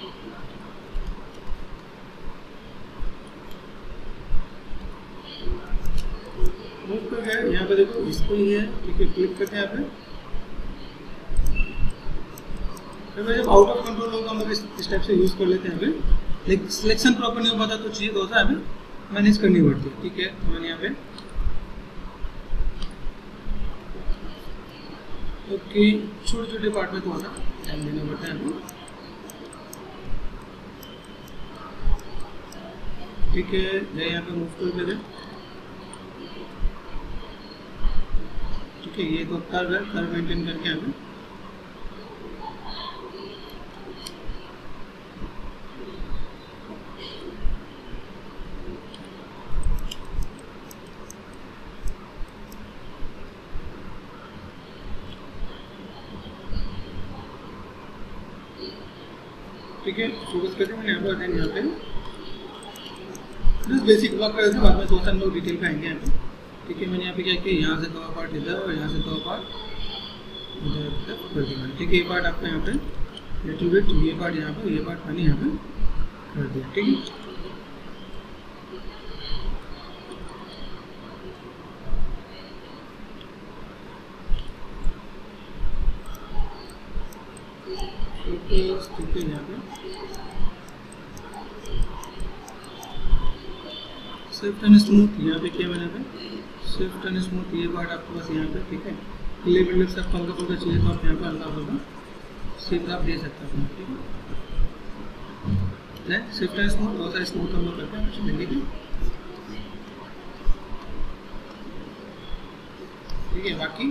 A: मूव कर गया यहाँ पे, देखो इसको ही है। ठीक है, क्लिक करते हैं यहाँ पे। फिर जब आउट ऑफ कंट्रोल होगा हम लोग इस टाइप से यूज कर लेते हैं यहाँ पे। लेकिन सिलेक्शन प्रॉपर नहीं हो पाता तो चीज़ थोड़ा सा हमें मैनेज करनी पड़ती है। ठीक है, तो मैंने यहाँ पे ओके छोटे छोटे पार्ट में थोड़ा सा टाइम देना पड़ता है हमें। ठीक है, मैं यहाँ पे मूव कर देते। ठीक है, ये तो कर्व है, कर्व मेंटेन करके यहाँ पे ठीक है, फोकस करते हैं यहाँ पर। यहाँ पे बस बेसिक वर्क कर रहे थे, बाद में 2-3 लोग डिटेल पे आएंगे यहाँ पे। ठीक है, मैंने यहाँ पे क्या किया, यहाँ से कवर पार्ट इधर और यहाँ से कवर पार्ट इधर कर दिया। ठीक है, ये पार्ट आपका यहाँ पे लिटिल बिट, ये पार्ट यहाँ पे, ये पार्ट मैंने यहाँ पे कर दिया। ठीक है, ठीक है, यहाँ पे स्विफ्ट एंड स्मूथ यहाँ पे किया मैंने पे, स्विफ्ट एंड स्मूथ ये पार्ट आपके पास यहाँ पे। ठीक है, क्ले बिल्डर से आपको हल्का फुल्का चाहिए तो आप यहाँ पे हल्का फुल्का स्विफ्ट आप दे सकते हैं। ठीक है, स्विफ्ट एंड स्मूथ बहुत सारे स्मूथ हम लोग करते हैं चलेंगे। ठीक है, बाकी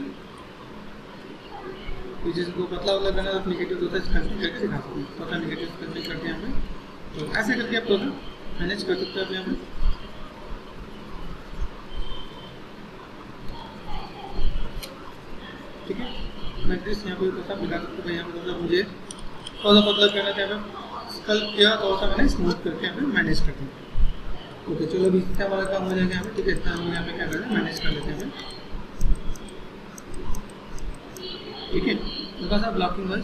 A: जिसको पतला वाला करना है नेगेटिव होता है करके दिखा सकते हैं, पता नेगेटिव करके करते हैं यहाँ पे। तो ऐसे करके आप थोड़ा मैनेज कर सकते हैं आप यहाँ पे। ठीक है, मैं दिस यहाँ पे थोड़ा मिला सकते हैं। यहाँ पे थोड़ा मुझे थोड़ा सा पतला करना था, यहाँ पे स्कल्प किया थोड़ा सा मैंने स्मूथ करके यहाँ पे मैनेज करते हैं। ओके, चलो अभी इतना वाला काम हो जाएगा यहाँ पे। ठीक है, इतना हम यहाँ पे क्या करते हैं मैनेज कर लेते हैं। ठीक है, थोड़ा सा ब्लॉकिंग बस।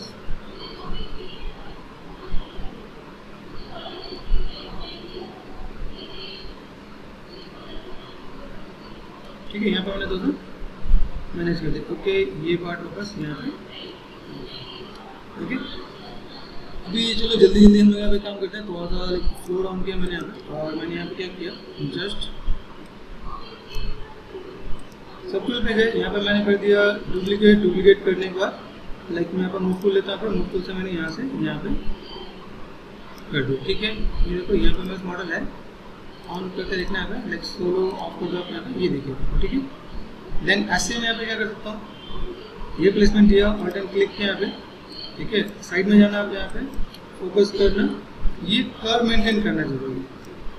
A: ठीक है, यहाँ पे मैंने दोस्तों मैनेज कर दिया। ओके, ये पार्ट वापस यहाँ पे। ओके, अभी चलो जल्दी जल्दी हम लोग यहाँ पे काम करते हैं। थोड़ा सा फ्लो डाउन किया मैंने यहाँ पे, और मैंने यहाँ पे क्या किया, जस्ट सर्कल पे गए। यहाँ पे मैंने कर दिया डुप्लीकेट करने के बाद लाइक मैं यहाँ पर मूव टूल लेता हूँ, मूव टूल से मैंने यहाँ से यहाँ पे कर दिया। ठीक है, ये देखो यहाँ पे मेरा मॉडल है, ऑन करके देखना है लाइक सोलो ऑफ कर दो यहाँ पे, ये देखिए। ठीक है, देन ऐसे मैं यहाँ पे क्या कर सकता हूँ, ये प्लेसमेंट दिया, ऑल्ट एंड क्लिक किया यहाँ पे। ठीक है, साइड में जाना, आप यहाँ पे फोकस करना, ये कर्व मेंटेन करना जरूरी है।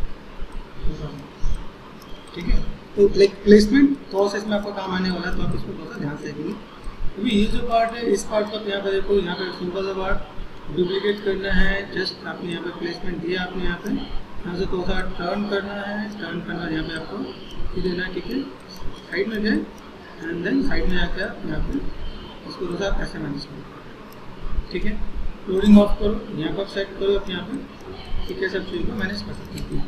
A: ठीक है, तो लाइक प्लेसमेंट थोड़ा सा इसमें आपका काम आने वाला है, तो आप इसको थोड़ा सा ध्यान से देखेंगे। क्योंकि ये जो पार्ट है, इस पार्ट को यहाँ पे देखो, यहाँ पे सिंपल सा पार्ट डुप्लीकेट करना है। जस्ट आपने यहाँ पे प्लेसमेंट दिया, आपने यहाँ पे यहाँ से थोड़ा सा टर्न करना है, टर्न करना यहाँ पे आपको ये देना है। ठीक है, साइड में गए एंड देन साइड में आकर यहाँ पे इसको थोड़ा सा ऐसे मैनेज करो। ठीक है, लोडिंग ऑफ करो, यहाँ पर सेट करो आप यहाँ पे। ठीक है, सब चीज़ को मैनेज कर सकते हैं।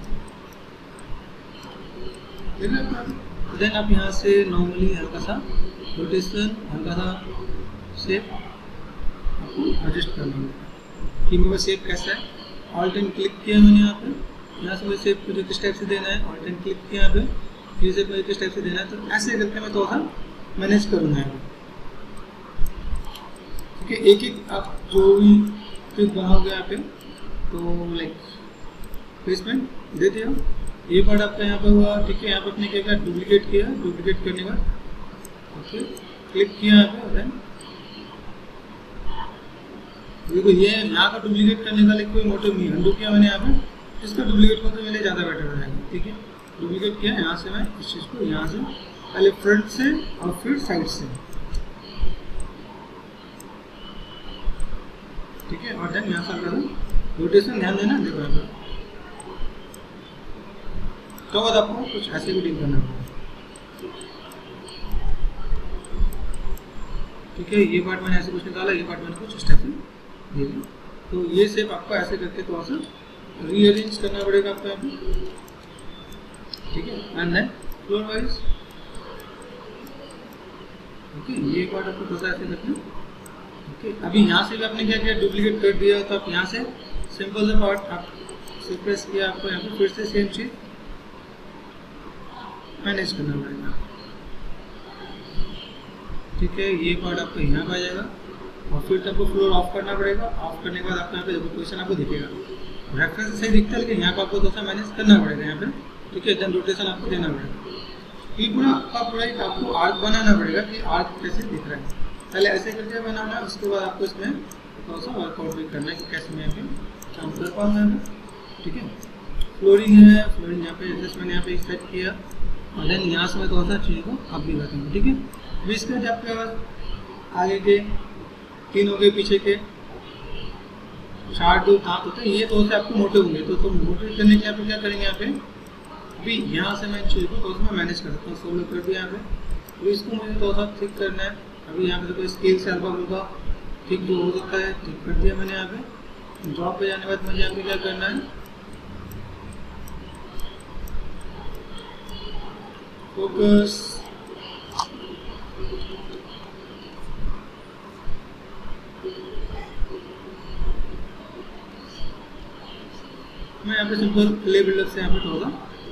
A: देन आप यहाँ से नॉर्मली हल्का सा रोटेशन, हल्का सा शेप आपको एडजस्ट करना होगा कि मेरा शेप कैसा है। ऑल्ट एंड क्लिक किया मैंने यहाँ पे, यहाँ से मुझे शेप मुझे किस टाइप से देना है, ऑल्ट एंड क्लिक किया यहाँ पे, ये शेप मुझे किस टाइप से देना है। तो ऐसे करके मैं थोड़ा सा मैनेज करूँगा यहाँ पे। ठीक है, एक एक आप जो भी ट्रिक बनाओगे यहाँ पे तो लाइक प्लेसमेंट देते हो। ये पार्ट आपका यहाँ पे हुआ, ठीक है। यहाँ पे अपने क्या किया, डुप्लीकेट किया, डुप्लीकेट करने का ओके क्लिक किया यहाँ पे, देन देखो ये यहाँ का डुप्लीकेट करने का लाइक कोई मोटिव नहीं है, अंडू किया मैंने यहाँ पे, इसका डुप्लीकेट को तो मेरे ज़्यादा बेटर हो जाएगा, ठीक है। डुप्लीकेट किया यहाँ से, मैं इस चीज़ को यहाँ से पहले फ्रंट से और फिर साइड से, ठीक है। और देन यहाँ से कर दो रोटेशन, ध्यान देना, देखो यहाँ पे तो बाद आपको कुछ ऐसे भी डील करना होगा, ठीक है। ये पार्ट मैंने ऐसे कुछ निकाला, ये पार्ट मैंने कुछ स्टेप दिए, तो ये शेप आपको ऐसे करके थोड़ा सा रीअरेंज करना पड़ेगा आपको यहाँ पे, ठीक है। And then floor wise okay, ये पार्ट आपको थोड़ा सा ऐसे करना, ओके। अभी यहाँ से भी आपने क्या किया, डुप्लीकेट कर दिया, तो आप यहाँ से सिंपल सा पार्ट आप प्रेस किया, आपको यहाँ पे फिर से सेम चीज मैनेज करना पड़ेगा, ठीक है। ये पार्ट आपको यहाँ पे आ जाएगा और फिर आपको फ्लोर ऑफ करना पड़ेगा। ऑफ करने के बाद आपको यहाँ पे देखो पोजीशन आपको दिखेगा, रेफरेंस सही दिखता है, लेकिन यहाँ पे आपको थोड़ा सा मैनेज करना पड़ेगा यहाँ पे, ठीक है। देन रोटेशन आपको देना पड़ेगा, ये पूरा का पूरा एक आपको आर्क बनाना पड़ेगा कि आर्क कैसे दिख रहा है, पहले ऐसे करके बनाना है, उसके बाद आपको इसमें थोड़ा सा वर्कआउट भी करना है कि कैसे मैं यहाँ पे काम कर पाऊँगा, ठीक है। फ्लोरिंग है, फ्लोरिंग यहाँ पे जस्ट मैंने यहाँ पे सेट किया और देन यहाँ से मैं थोड़ा सा चीज़ को आप भी रखूँगा, ठीक है। अभी इसके बाद आपके पास आगे के 3 हो गए, पीछे के 4 2 दांत होते हैं, ये थोड़े से आपको मोटे होंगे, तो मोटे करने के लिए आप क्या करेंगे यहाँ पे, अभी यहाँ से मैं चीज़ को थोड़ा सा मैनेज कर सकता हूँ, सोलो कर दिया यहाँ पे, तो इसको मुझे थोड़ा सा ठीक करना है। अभी यहाँ पे देखो स्केल से हल्का फुल्का ठीक जो हो सकता है ठीक कर दिया मैंने यहाँ पे। ड्रॉप पे जाने के बाद मुझे यहाँ पे क्या करना है, फोकस, मैं यहाँ पे सिंपल क्ले बिल्डर से यहाँ पे थोड़ा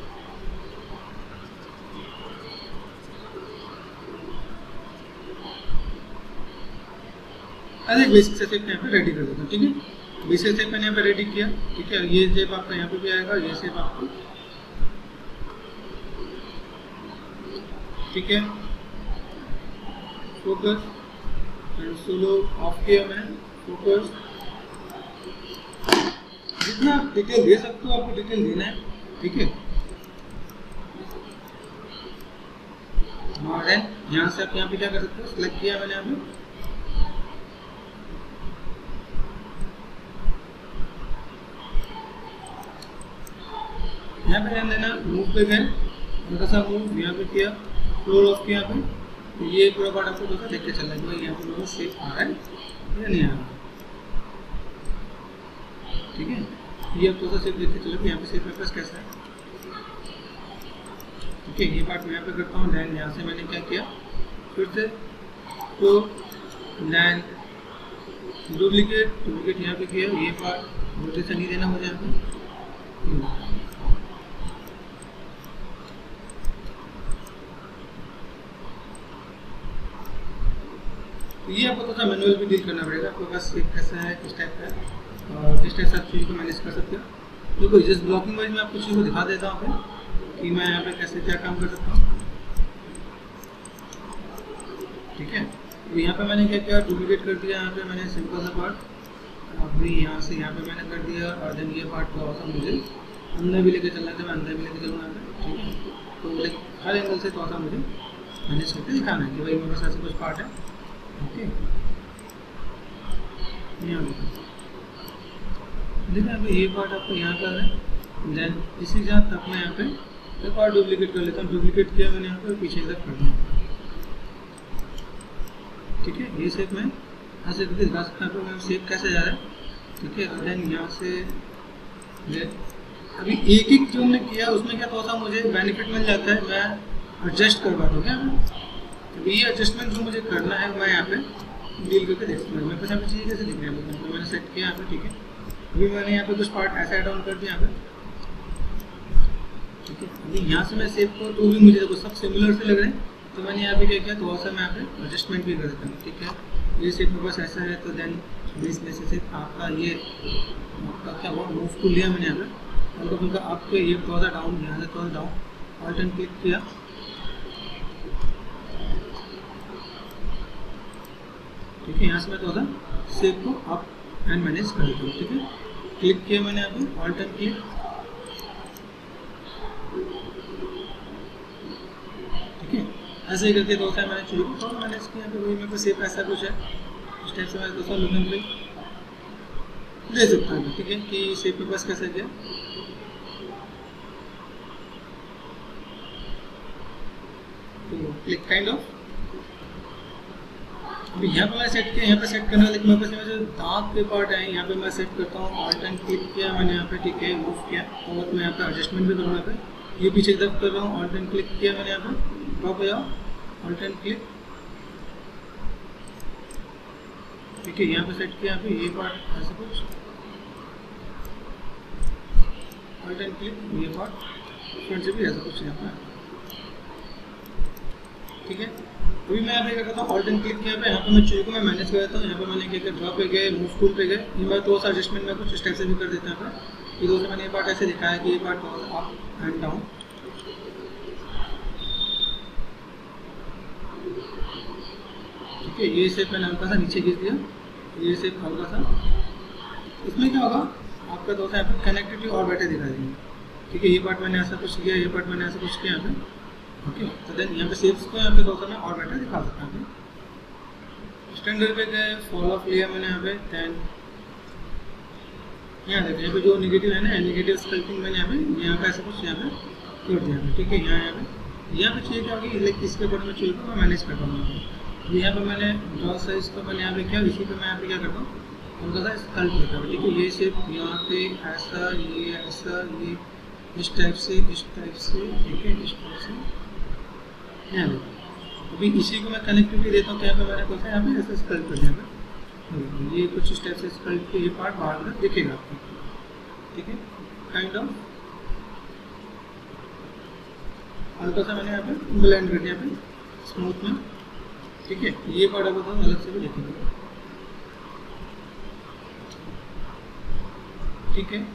A: अरे बेसिक शेप यहाँ पे रेडी कर देता हूँ, ठीक है। बेसिक शेप मैंने यहाँ पे रेडी किया, ठीक है। ये शेप आपका यहाँ पे भी आएगा, ये शेप आपको, ठीक है। फोकस सोलो ऑफ किया मैंने, फोकस, जितना आप डिटेल दे सकते हो आपको डिटेल देना है, ठीक है। और देन यहाँ से आप यहाँ पे क्या कर सकते हो, सिलेक्ट किया मैंने यहाँ पे, यहाँ पे ध्यान देना, मूव पे गए, हल्का सा मूव यहाँ पे किया, फ्लोर ऑफ किया यहाँ पे, तो ये पूरा पार्ट आपको थोड़ा देख के चलना है कि भाई यहाँ पे लोगों शेप आ रहा है या नहीं आ रहा, ठीक है। ये आप थोड़ा सा शेप देख के चलो कि यहाँ पे शेप मेरे पास कैसा है, ठीक है। ये पार्ट मैं यहाँ पे करता हूँ, देन यहाँ से मैंने क्या किया, फिर से तो देन डुप्लीकेट यहाँ पे किया, ये पार्ट रोटेशन नहीं देना मुझे यहाँ पे, तो ये आपको थोड़ा मैनुअल भी डील करना पड़ेगा, आपके पास एक कैसा है, किस टाइप का है और किस टाइप से आप चीज़ को मैनेज कर सकते हो। देखो जिस ब्लॉकिंग वाइज मैं आपको चीज़ को दिखा देता हूँ कि मैं यहाँ पे कैसे क्या काम कर सकता हूँ, ठीक है। तो यहाँ पे मैंने क्या किया, डुप्लीकेट कर दिया, यहाँ पे मैंने सिंपल सा पार्ट अभी यहाँ से यहाँ पे मैंने कर दिया, और देन ये पार्ट थोड़ा सा मुझे अंदर भी लेके चलना था, मैं अंदर भी लेके चलूँगा यहाँ पे, ठीक है। तो लाइक हर एंगल से थोड़ा सा मुझे मैनेज करके दिखाना है कि भाई मेरे पास ऐसे कुछ पार्ट है, ओके। देखिए अभी ये पार्ट आपको यहाँ का है, देन इसी के साथ अपने यहाँ पे एक और डुप्लीकेट कर लेता हूँ, डुप्लीकेट किया मैंने यहाँ पे, पीछे तक कर दिया, ठीक है। ये शेप में ऐसे करके दिखा सकता हूँ शेप कैसे जा रहा है, ठीक है। और देन यहाँ से अभी एक एक जो हमने किया उसमें क्या थोड़ा सा मुझे बेनिफिट मिल जाता है, मैं एडजस्ट कर पाता हूँ क्या, तो ये एडजस्टमेंट जो मुझे करना है मैं यहाँ पे डील करके देख सकता हूँ। मेरे पास यहाँ पे चीज़ें कैसे दिख रही है, तो मैंने सेट किया यहाँ पे, ठीक है। अभी मैंने यहाँ पे कुछ पार्ट ऐसा ऐड ऑन कर दिया यहाँ पे, ठीक है। अभी यहाँ से मैं शेप को तो भी मुझे देखो सब सिमिलर से लग रहे हैं, तो मैंने यहाँ पे क्या किया, थोड़ा सा मैं यहाँ पे एडजस्टमेंट भी कर देता हूँ, ठीक है। ये शेप मेरे पास ऐसा है, तो देन बीच में से आपका ये आपका क्या हुआ, मूव टू लिया मैंने यहाँ पे, हल्का फुल्का आपके ये थोड़ा सा डाउन, यहाँ से थोड़ा डाउन, ऑल्ट एंड क्लिक किया, ठीक है। यहाँ से मैं थोड़ा सा शेप को अप एंड मैनेज कर देता हूँ, ठीक है। क्लिक किया मैंने यहाँ पे, ऑल्ट एंड क्लिक, ठीक है। ऐसे ही करके थोड़ा सा मैंने चीज़ों को थोड़ा मैनेज किया, वही मेरे को शेप ऐसा कुछ है, इस टाइप से मैं थोड़ा सा लुक एंड फील दे सकता हूँ, ठीक है, कि शेप में बस कैसे किया। तो क्लिक काइंड ऑफ, अभी यहाँ पे मैं सेट किया, यहाँ पे सेट करना, लेकिन मेरे पास जो दांत के पार्ट है यहाँ पे मैं सेट करता हूँ, ऑल्ट एंड क्लिक किया मैंने यहाँ पे, ठीक है, मूव किया, और मैं यहाँ पे एडजस्टमेंट भी करूँगा, यहाँ पे ये पीछे की तरफ कर रहा हूँ, ऑल्ट एंड क्लिक किया मैंने यहाँ पे, ड्रॉप हो जाओ, ऑल्ट एंड क्लिक, ठीक है। यहाँ पे सेट किया, यहाँ पे ये पार्ट ऐसा कुछ, ऑल्ट एंड क्लिक, ये पार्ट फ्रंट से भी ऐसा कुछ यहाँ पे, ठीक है। अभी मैं यहाँ पे क्या करता हूँ, ऑल्ट एंड क्लिक किया पे, यहाँ पे मैं चीज़ों को मैं मैनेज कर देता हूँ। यहाँ पे मैंने क्या किया, ड्रॉप पे गए, मूव टूल पे गए, ये मैं थोड़ा सा एडजस्टमेंट में कुछ इस टाइप से भी कर देता हूँ। यहाँ पे ये दोस्तों मैंने ये पार्ट ऐसे दिखाया कि ये पार्ट थोड़ा सा अप एंड डाउन, ठीक है। ये शेप मैंने हल्का सा नीचे खींच दिया, ये शेप हल्का सा, इसमें क्या होगा आपका दोस्तों यहाँ पे कनेक्टिविटी और बेटर दिखा देंगे, ठीक है। ये पार्ट मैंने ऐसा कुछ किया, ये पार्ट मैंने ऐसा कुछ किया यहाँ पे, ओके। तो देन यहाँ पे शेप्स को यहाँ पे दोस्तों मैं और बेटर दिखा सकता हूँ। स्टैंडर्ड पे गए, फॉल ऑफ लिया मैंने यहाँ पे, देन यहाँ देखिए, यहाँ पे जो नेगेटिव है ना, नेगेटिव स्कल्पिंग मैंने यहाँ पे ऐसा कुछ यहाँ पे कर दिया, ठीक है। यहाँ पे चाहिए क्या होगी, लाइक इसके ऊपर मैं चाहिए को मैं मैनेज कर पाऊँगा। यहाँ पे मैंने ड्रॉ साइज को मैंने यहाँ पे किया, इसी पे मैं यहाँ पे क्या करता हूँ, उनका सा स्कल्प करता हूँ, ठीक है। ये शेप यहाँ पे ऐसा, ये ऐसा, ये इस टाइप से, इस टाइप से, ठीक है, इस टाइप से, यहाँ देखो। अभी इसी को मैं कनेक्टिविटी देता हूँ, तो यहाँ पे मैंने कौन सा यहाँ पे ऐसा स्कल्प कर दिया, ये कुछ इस टाइप से स्कल्प के ये पार्ट बाहर में दिखेगा आपको, ठीक है। काइंड ऑफ हल्का सा मैंने यहाँ पे ब्लेंड कर दिया, यहाँ पे स्मूथ में, ठीक है। ये पार्ट आपको थोड़ा अलग से भी दिखेगा, ठीक है।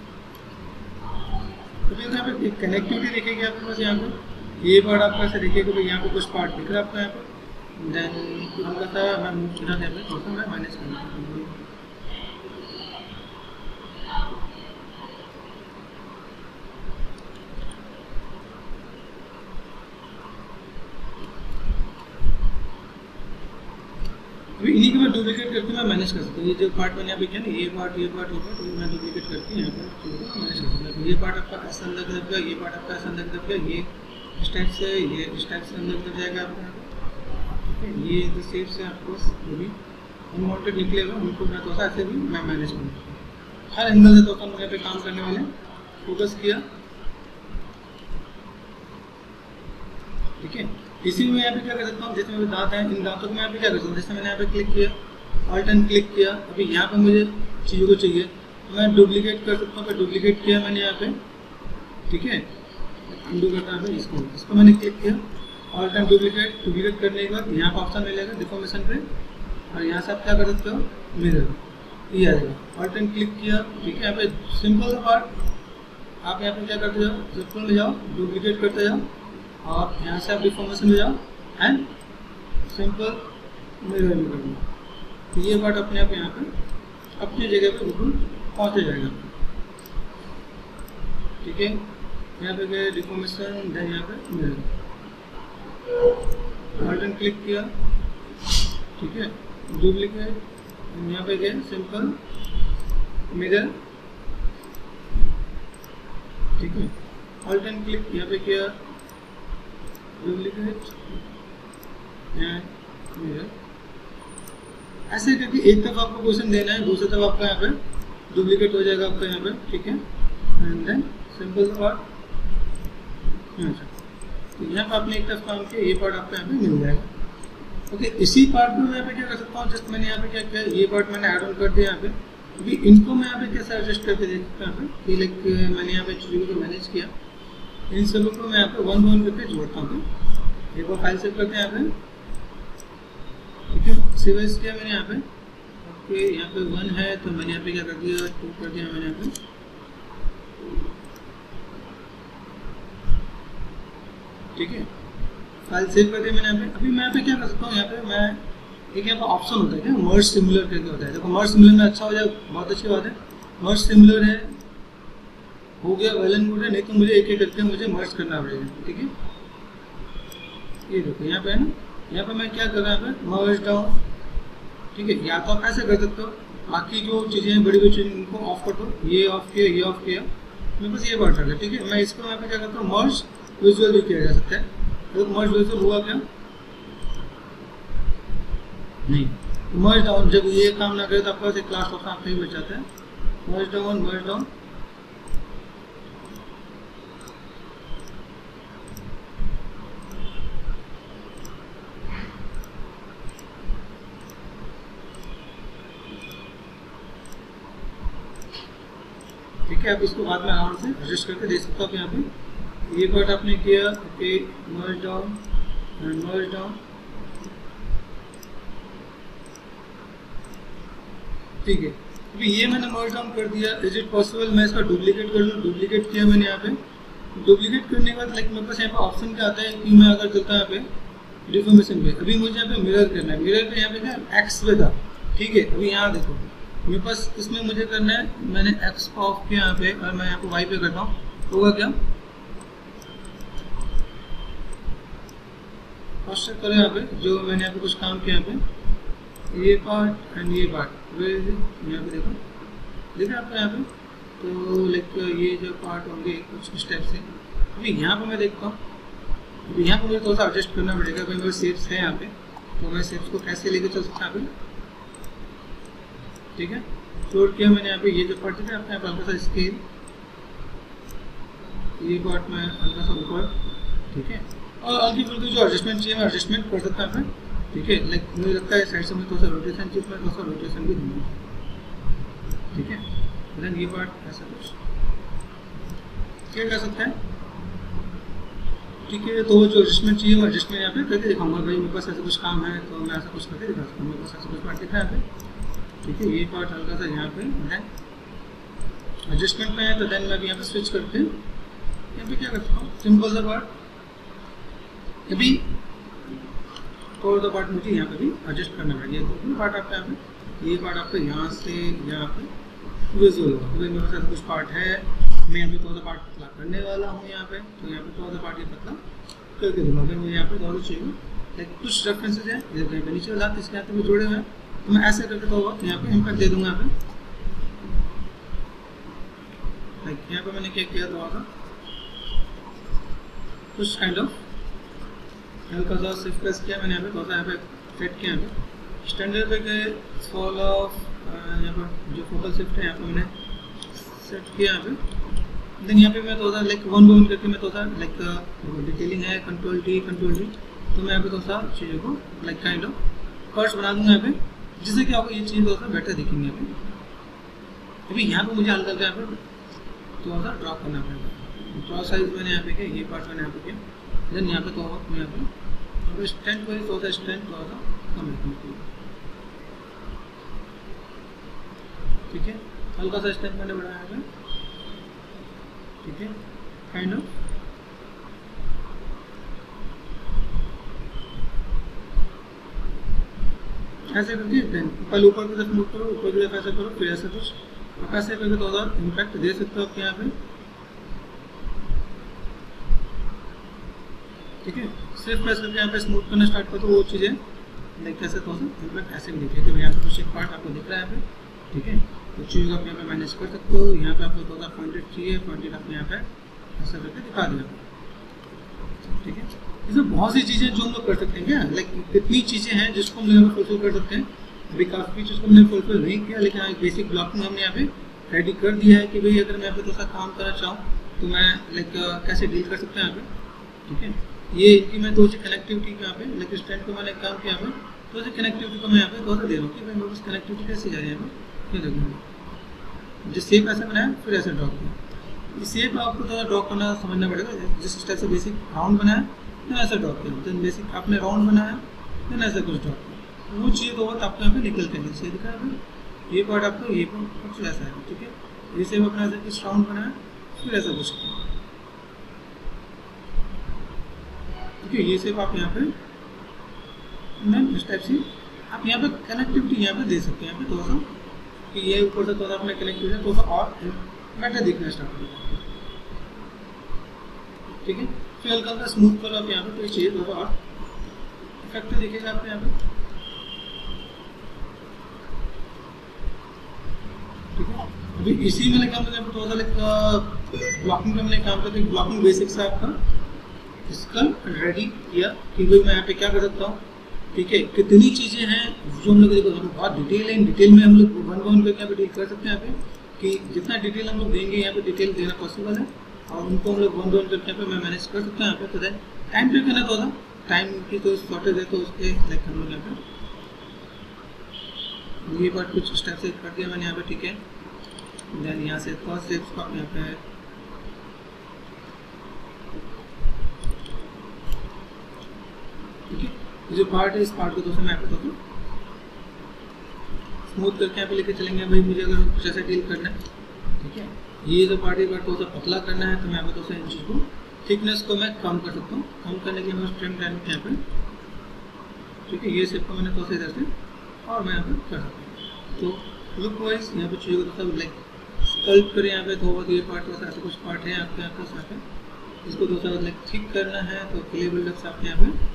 A: तो फिर यहाँ पे एक कनेक्टिविटी दिखेगी आपके पास, यहाँ पे ये पार्ट आपका ऐसे देखिएगा, भाई यहाँ पे कुछ पार्ट दिख रहा है आपका यहाँ पे, देन हल्का सा मैं मूव किया यहाँ पे, थोड़ा सा मैं मैनेज कर लेता हूँ। अभी इन्हीं को मैं डुप्लीकेट करके मैं मैनेज कर सकता हूँ। ये जो पार्ट मैंने यहाँ पे किया ना, ये पार्ट मैं डुप्लीकेट करके यहाँ पे मैनेज कर सकता हूँ। ये पार्ट आपका ऐसा अंदर की तरफ गया, ये पार्ट आपका ऐसा अंदर की तरफ गया, ये इस टाइप से, ये इस टाइप से अंदर की तरफ जाएगा आपका, ठीक है। ये जो शेप्स है आपको जो भी अनवांटेड निकलेगा, उनको मैं थोड़ा सा ऐसे भी मैं मैनेज करूँगा। हर एंगल से दोस्तों यहाँ पे काम करने वाले फोकस किया, ठीक है। इसी में यहाँ पे क्या कर सकता हूँ, जैसे मेरे दांत हैं, इन दांतों को मैं यहाँ पे क्या कर सकता हूँ, जैसे मैंने यहाँ पे क्लिक किया, ऑल्ट एंड क्लिक किया, अभी यहाँ पे मुझे चीज़ों को चाहिए तो मैं डुप्लीकेट कर सकता हूँ। तो डुप्लीकेट किया मैंने यहाँ पे, ठीक है, अंडू करता है इसको मैंने क्लिक किया, ऑल्ट एंड डुप्लीकेट करने के बाद यहाँ पर ऑप्शन मिलेगा डिफॉर्मेशन पे, और यहाँ से आप क्या कर सकते हो, मिरर, ये आ जाएगा। ऑल्ट एंड क्लिक किया, ठीक है। यहाँ पे सिंपल पार्ट आप यहाँ पे क्या करते जाओ, सिंपल में जाओ, डुप्लीकेट करते जाओ, और यहाँ से आप डिफॉर्मेशन में जाओ एंड सिंपल मिरर में करना। तो ये पार्ट अपने आप यहाँ पे अपनी जगह पे बिल्कुल पहुँच जाएगा, ठीक है। यहाँ पे गए डिफॉर्मेशन, देन यहाँ पे मिरर, ऑल्ट एंड क्लिक किया, ठीक है, डुप्लीकेट, यहाँ पे गए सिंपल मिरर, ठीक है, ऑल्ट एंड क्लिक यहाँ पे किया, डुप्लीकेट एंड मिरर। ऐसे करके एक तरफ आपको क्वेश्चन देना है, दूसरी तरफ आपका यहाँ पे डुप्लीकेट हो जाएगा आपका यहाँ पे, ठीक है। एंड देन सिंपल पार्ट, तो यहाँ पे आपने एक तरफ काम किया, ये पार्ट आपको यहाँ पे मिल जाएगा, ओके। इसी पार्ट में मैं यहाँ पे क्या कर सकता हूँ, जस्ट मैंने यहाँ पे क्या किया, ये पार्ट मैंने ऐड ऑन कर दिया यहाँ पे। अभी इनको मैं यहाँ पे कैसे एडजस्ट करके देख सकता हूँ, यहाँ पे लाइक मैंने यहाँ पे चीज़ों को मैनेज किया, इन सबों को मैं यहाँ पे 1 1 करके जोड़ता हूँ। एक बार फाइल सेव करते हैं यहाँ पे, ठीक है, सेव एज किया मैंने यहाँ पे, ओके, यहाँ पे 1 है तो मैंने यहाँ पे क्या कर दिया, 2 कर दिया मैंने यहाँ पे। ठीक है, फाइल सेव कर दिया मैंने यहाँ पे। अभी मैं यहाँ पे क्या कर सकता हूँ, यहाँ पे मैं एक यहाँ पे ऑप्शन होता है क्या, मर्ज सिमिलर करके होता है। देखो मर्ज सिमिलर में अच्छा हो जाए, बहुत अच्छी बात है। मर्ज सिमिलर है, हो गया, वेल एंड गुड है। नहीं तो मुझे एक एक करके मुझे मर्ज करना पड़ेगा। ठीक है, ये देखो यहाँ पे है ना, यहाँ पे मैं क्या कर रहा हूँ, मर्ज डाउन। ठीक है, या तो आप ऐसे कर सकते हो, बाकी जो चीज़ें हैं बड़ी बड़ी चीज़ें इनको ऑफ कर दो, ये ऑफ किया, ये ऑफ किया, मेरे पास ये पार्ट आ गया। ठीक है, मैं इसको यहाँ पे क्या करता हूँ, मर्ज विजुअल भी किया जा सकता है। तो मर्ज विजुअल हुआ क्या, नहीं, मर्ज डाउन जब ये काम ना करे तो आपके पास एक लास्ट ऑप्शन आपका ही बच जाता है, मर्ज डाउन, मर्ज डाउन। ठीक है, आप इसको बाद में आराम से एडजस्ट करके देख सकते हो। आप यहाँ पे ये पार्ट आपने किया, okay, merge down and merge down. ठीक है, अभी ये मैंने मर्ज डाउन कर दिया। इज इट पॉसिबल मैं इसका डुप्लीकेट कर लूँ? डुप्लीकेट किया मैंने यहाँ पे। डुप्लीकेट करने के बाद लाइक मेरे पास यहाँ पे ऑप्शन क्या आता है कि मैं अगर चलता यहाँ पे डिफॉर्मेशन पे, अभी मुझे यहाँ पे मिरर करना है। मिरर पे यहाँ पे क्या एक्स पे था। ठीक है, अभी यहाँ देखो मेरे पास इसमें मुझे करना है, मैंने एक्स को ऑफ किया यहाँ पे और मैं यहाँ पे वाई पे करता हूँ, होगा क्या, फर्स्ट चेक करें यहाँ पे जो मैंने यहाँ पे कुछ काम किया यहाँ पे, ये पार्ट एंड ये पार्ट, यहाँ पे देखो, देखा आपको यहाँ पे। तो लाइक ये जो पार्ट होंगे कुछ स्टेप से, अभी यहाँ पे मैं देखता हूँ, अभी यहाँ पे मुझे थोड़ा सा एडजस्ट करना पड़ेगा। कोई मेरे शेप्स है यहाँ पे, तो मैं शेप्स को कैसे लेके चल सकता हूँ यहाँ पे। ठीक है, फ्लोट किया मैंने यहाँ पे, ये जो पार्ट है आपने यहाँ पे हल्का सा स्केल, ये पार्ट में हल्का सा ऊपर। ठीक है, और हल्की फुल्की जो एडजस्टमेंट चाहिए मैं एडजस्टमेंट कर सकता हूँ। ठीक है, लाइक मुझे लगता है साइड से मुझे थोड़ा सा रोटेशन चाहिए, मैं थोड़ा सा रोटेशन भी दूँगा। ठीक है, देन ये पार्ट ऐसा कुछ क्या कर सकता है। ठीक है, तो जो एडजस्टमेंट चाहिए मैं एडजस्टमेंट यहाँ पे करके दिखाऊंगा। भाई मेरे पास ऐसा कुछ काम है तो मैं ऐसा कुछ करके दिखा सकता हूँ। मेरे पास ऐसा कुछ पार्ट दिख रहा है यहाँ पे। ठीक है, ये पार्ट हल्का सा यहाँ पे देन एडजस्टमेंट में है, तो देन मैं भी यहाँ पे स्विच करके यहाँ पे क्या करता हूँ, सिंपल सा पार्ट, अभी और दो पार्ट मुझे यहाँ पे भी एडजस्ट करना पड़ेगा। तो पार्ट आपका यहाँ पे, ये पार्ट आपका यहाँ से यहाँ पे विजुअल होगा। तो मेरे पास ऐसा कुछ पार्ट है, मैं यहाँ पे थोड़ा सा पार्ट पतला करने वाला हूँ यहाँ पे, तो यहाँ पे थोड़ा सा पार्ट ये पतला करके दूँगा। फिर मुझे यहाँ पे थोड़ा चाहिए लाइक कुछ रेफरेंसेज हैं, जैसे कहीं पे नीचे वाला इसके यहाँ पे जुड़े हुए हैं, तो मैं ऐसे करके तो यहाँ पे इम्पैक्ट दे दूँगा। यहाँ पे लाइक यहाँ पे मैंने क्या किया, थोड़ा सा कुछ काइंड ऑफ हल्का सा शिफ्ट प्रेस किया मैंने यहाँ पे, थोड़ा सा यहाँ पे सेट किया। यहाँ पे स्टैंडर्ड पे गए, फॉल ऑफ, यहाँ पर जो फोकल शिफ्ट है यहाँ पे मैंने सेट किया यहाँ पे। देन यहाँ पे मैं थोड़ा सा लाइक वन बाय वन करके मैं थोड़ा सा लाइक डिटेलिंग है, कंट्रोल डी, तो मैं यहाँ पे थोड़ा सा चीज़ों को लाइक काइंड ऑफ कर्व्स बना दूँगा यहाँ पे, जिससे कि आपको ये चीज़ थोड़ा सा बेटर दिखेंगे यहाँ पे। अभी यहाँ पे मुझे हल्का यहाँ पे थोड़ा सा ड्रॉप करना पड़ेगा। ड्रॉ साइज मैंने यहाँ पे किया, ये पार्ट मैंने यहाँ पे किया। देन यहाँ पे तो मैं यहाँ पे स्ट्रेंथ को थोड़ा सा स्ट्रेंथ थोड़ा सा कम रखने के लिए। ठीक है, हल्का सा स्ट्रेंथ मैंने बढ़ाया है। ठीक है, काइंड ऑफ ऐसे करके देन पहले ऊपर की तरफ मूव करो, ऊपर की तरफ ऐसा करो, फिर ऐसा कुछ आप ऐसे करके थोड़ा सा इम्पैक्ट दे सकते हो आपके यहाँ पे। ठीक है, सिर्फ प्रेस करके यहाँ पे स्मूथ करना स्टार्ट कर दो वो चीज़ें लाइक कैसे थोड़ा सा इम्पैक्ट ऐसे भी दिखे कि यहाँ पे कुछ एक पार्ट आपको दिख रहा है यहाँ पे। ठीक है, कुछ चीज़ आप यहाँ पे मैनेज कर सकते हो। यहाँ पे आपको थोड़ा सा पॉइंटेड चाहिए, पॉइंटेड आपको यहाँ पे ऐसा करके दिखा दिया। ठीक है, इसमें बहुत सी चीज़ें जो हम लोग कर सकते हैं क्या, लाइक कितनी चीज़ें हैं जिसको हम लोग यहाँ पे फुलफिल कर सकते हैं। अभी काफ़ी चीज़ को हमने फुलफिल नहीं किया, लेकिन एक बेसिक ब्लॉकिंग हमने यहाँ पे रेडी कर दिया है कि भाई अगर मैं यहाँ पे थोड़ा सा काम करना चाहूँ तो मैं लाइक कैसे डील कर सकते हैं यहाँ पे। ठीक है, ये इनकी मैं थोड़ी सी कनेक्टिविटी यहाँ पे लाइक स्टैंड को मैंने काम किया यहाँ पे, थोड़ी सी कनेक्टिविटी को मैं यहाँ पे थोड़ा सा दे रहा हूँ कि भाई मेरे पास कनेक्टिविटी कैसे जा रही है यहाँ पे। ये देखिए जिस शेप ऐसे बनाया फिर ऐसे ड्रॉ किया। इस शेप आपको थोड़ा ड्रॉ करना समझना पड़ेगा। जिस स्टाइल से बेसिक राउंड बनाया तो ऐसा ड्रॉ किया, देन बेसिक आपने राउंड बनाया देन ऐसा कुछ ड्रॉ किया, वो चीज़ तो बहुत आपको यहाँ पे निकल के नीचे दिखा है। ये पार्ट आपको ये कुछ ऐसा है, ठीक है। ये सेप अपना इस राउंड बना है, फिर ऐसा कुछ, ठीक है। ये सेप आप यहाँ पे इस टाइप से आप यहाँ पे कनेक्टिविटी यहाँ पे दे सकते हैं, यहाँ पे थोड़ा सा कि ये ऊपर से थोड़ा अपने कनेक्टिविटी थोड़ा सा और बेटर दिखना स्टार्ट हो जाएगा, ठीक है। फिर हल्का हल्का स्मूथ करो आप यहाँ पे, तो ये चाहिए थोड़ा और इफेक्ट दिखेगा आपको यहाँ पे, ठीक है। अभी इसी में लेकर हम लोग थोड़ा सा लाइक ब्लॉकिंग का मैंने काम करते हैं, ब्लॉकिंग बेसिक्स है आपका इसका रेडी किया कि भाई मैं यहाँ पे क्या कर सकता हूँ, ठीक है। कितनी चीज़ें हैं जो हम लोग देखो बहुत डिटेल है, इन डिटेल में हम लोग वन बाय वन करके यहाँ पे डील कर सकते हैं। यहाँ पे कि जितना डिटेल हम लोग देंगे यहाँ पे डिटेल देना पॉसिबल है, और उनको हम लोग वन बाय वन करके यहाँ पे मैं मैनेज कर सकता हूँ। यहाँ पे तो टाइम पे करना तो था, टाइम की तो शॉर्टेज है, तो उसके लाइक हम लोग यहाँ पे ये पार्ट कुछ स्टेप से कर दिया मैंने यहाँ पे, ठीक है। देन यहाँ से फर्स्ट स्टेप्स को आप यहाँ पे ठीक है, जो पार्ट है इस पार्ट को दोस्तों मैं यहाँ पे दोस्तों स्मूथ करके यहाँ पे लेके चलेंगे। भाई मुझे अगर कुछ ऐसा डील करना है, ठीक है, ये जो पार्ट है पार्ट थोड़ा सा पतला करना है, तो मैं यहाँ पे दोस्तों इन चीज़ को थिकनेस को मैं कम कर सकता हूँ। कम करने के लिए मैं स्ट्रिंग लाइन यहाँ पे, ठीक है, ये शेप को मैंने थोड़ा सा इधर से और मैं यहाँ पे कर सकता हूँ। तो लुक वाइज यहाँ पे चीज़ों को दोस्तों लाइक स्कल्प करें यहाँ पे थोड़ा, ये पार्ट वैसा ऐसा कुछ पार्ट है आपके यहाँ पे, इसको दोस्तों लाइक थिक करना है, तो क्ले बिल्डअप से आपके यहाँ पे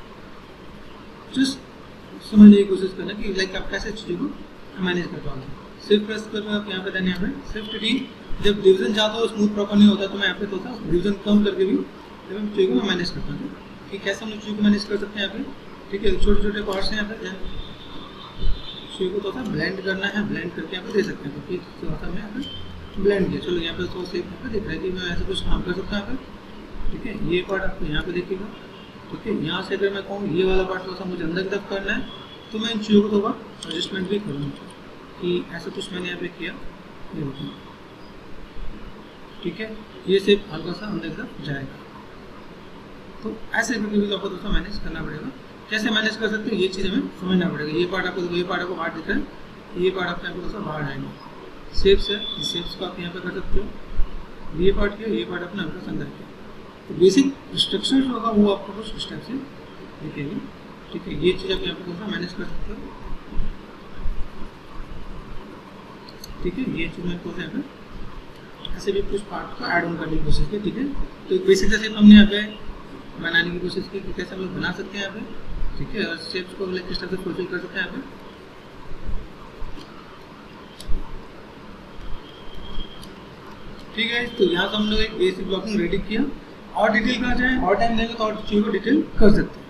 A: जस्ट समझने की कोशिश करना कि लाइक आप कैसे चीज़ों को मैनेज कर पाओगे। सिर्फ प्रेस कर आप यहाँ पे, देन यहाँ पे शिफ्ट डी, जब डिवीजन जाता हो स्मूथ प्रॉपर नहीं होता, तो मैं यहाँ पे थोड़ा सा डिवीजन कम करके भी जब हम चीज़ों को मैनेज करता हूँ कि कैसे हम चीज़ों को मैनेज कर सकते हैं यहाँ पे, ठीक है। छोटे छोटे पार्ट्स हैं यहाँ पे, चीज़ों को थोड़ा सा ब्लेंड करना है, ब्लेंड करके यहाँ पे दे सकते हैं, तो थोड़ा सा मैं यहाँ पे ब्लेंड किया। चलो यहाँ पे थोड़ा सेफ यहाँ पे दिख रहा है कि मैं ऐसा कुछ काम कर सकता हूँ यहाँ पे, ठीक है। ये पार्ट आपको यहाँ पे देखिएगा, ठीक है। यहाँ से अगर मैं कहूँ ये वाला पार्ट थोड़ा सा मुझे अंदर की तरफ करना है, तो मैं इन चीज़ों को थोड़ा एडजस्टमेंट भी करूँगा कि ऐसा कुछ मैंने यहाँ पे किया, ये देखिए, ठीक है। ये सिर्फ हल्का सा अंदर की तरफ जाएगा, तो ऐसे करके भी आपको दोस्तों मैनेज करना पड़ेगा। कैसे मैनेज कर सकते हैं ये चीज़ हमें समझना पड़ेगा। ये पार्ट आपको बाहर दिख रहा है, ये पार्ट आपके दोस्तों बाहर आएंगे, शेप्स है, इस शेप्स को आप यहाँ पे कर सकते हो। ये पार्ट किया, ये पार्ट अपने हल्का अंदर किया, तो बेसिक स्ट्रक्चर जो होगा वो आपको कुछ स्टेप से दिखेगी, ठीक है। ये चीज़ आप यहाँ पे दोस्तों मैनेज कर सकते हो, ठीक है। ये चीज़ मैं को यहाँ पे ऐसे भी कुछ पार्ट को ऐड ऑन करने की कोशिश की, ठीक है। तो बेसिक जैसे हमने यहाँ पे बनाने की कोशिश की कि कैसे हम लोग बना सकते हैं यहाँ पे, ठीक है, और शेप्स को लाइक किस तरह से फुलफिल कर सकते हैं यहाँ पे, ठीक है। तो यहाँ से हम लोग एक बेसिक ब्लॉकिंग रेडी किया, और डिटेल करा जाए और टाइम देंगे तो और चीज़ों को डिटेल कर सकते हैं।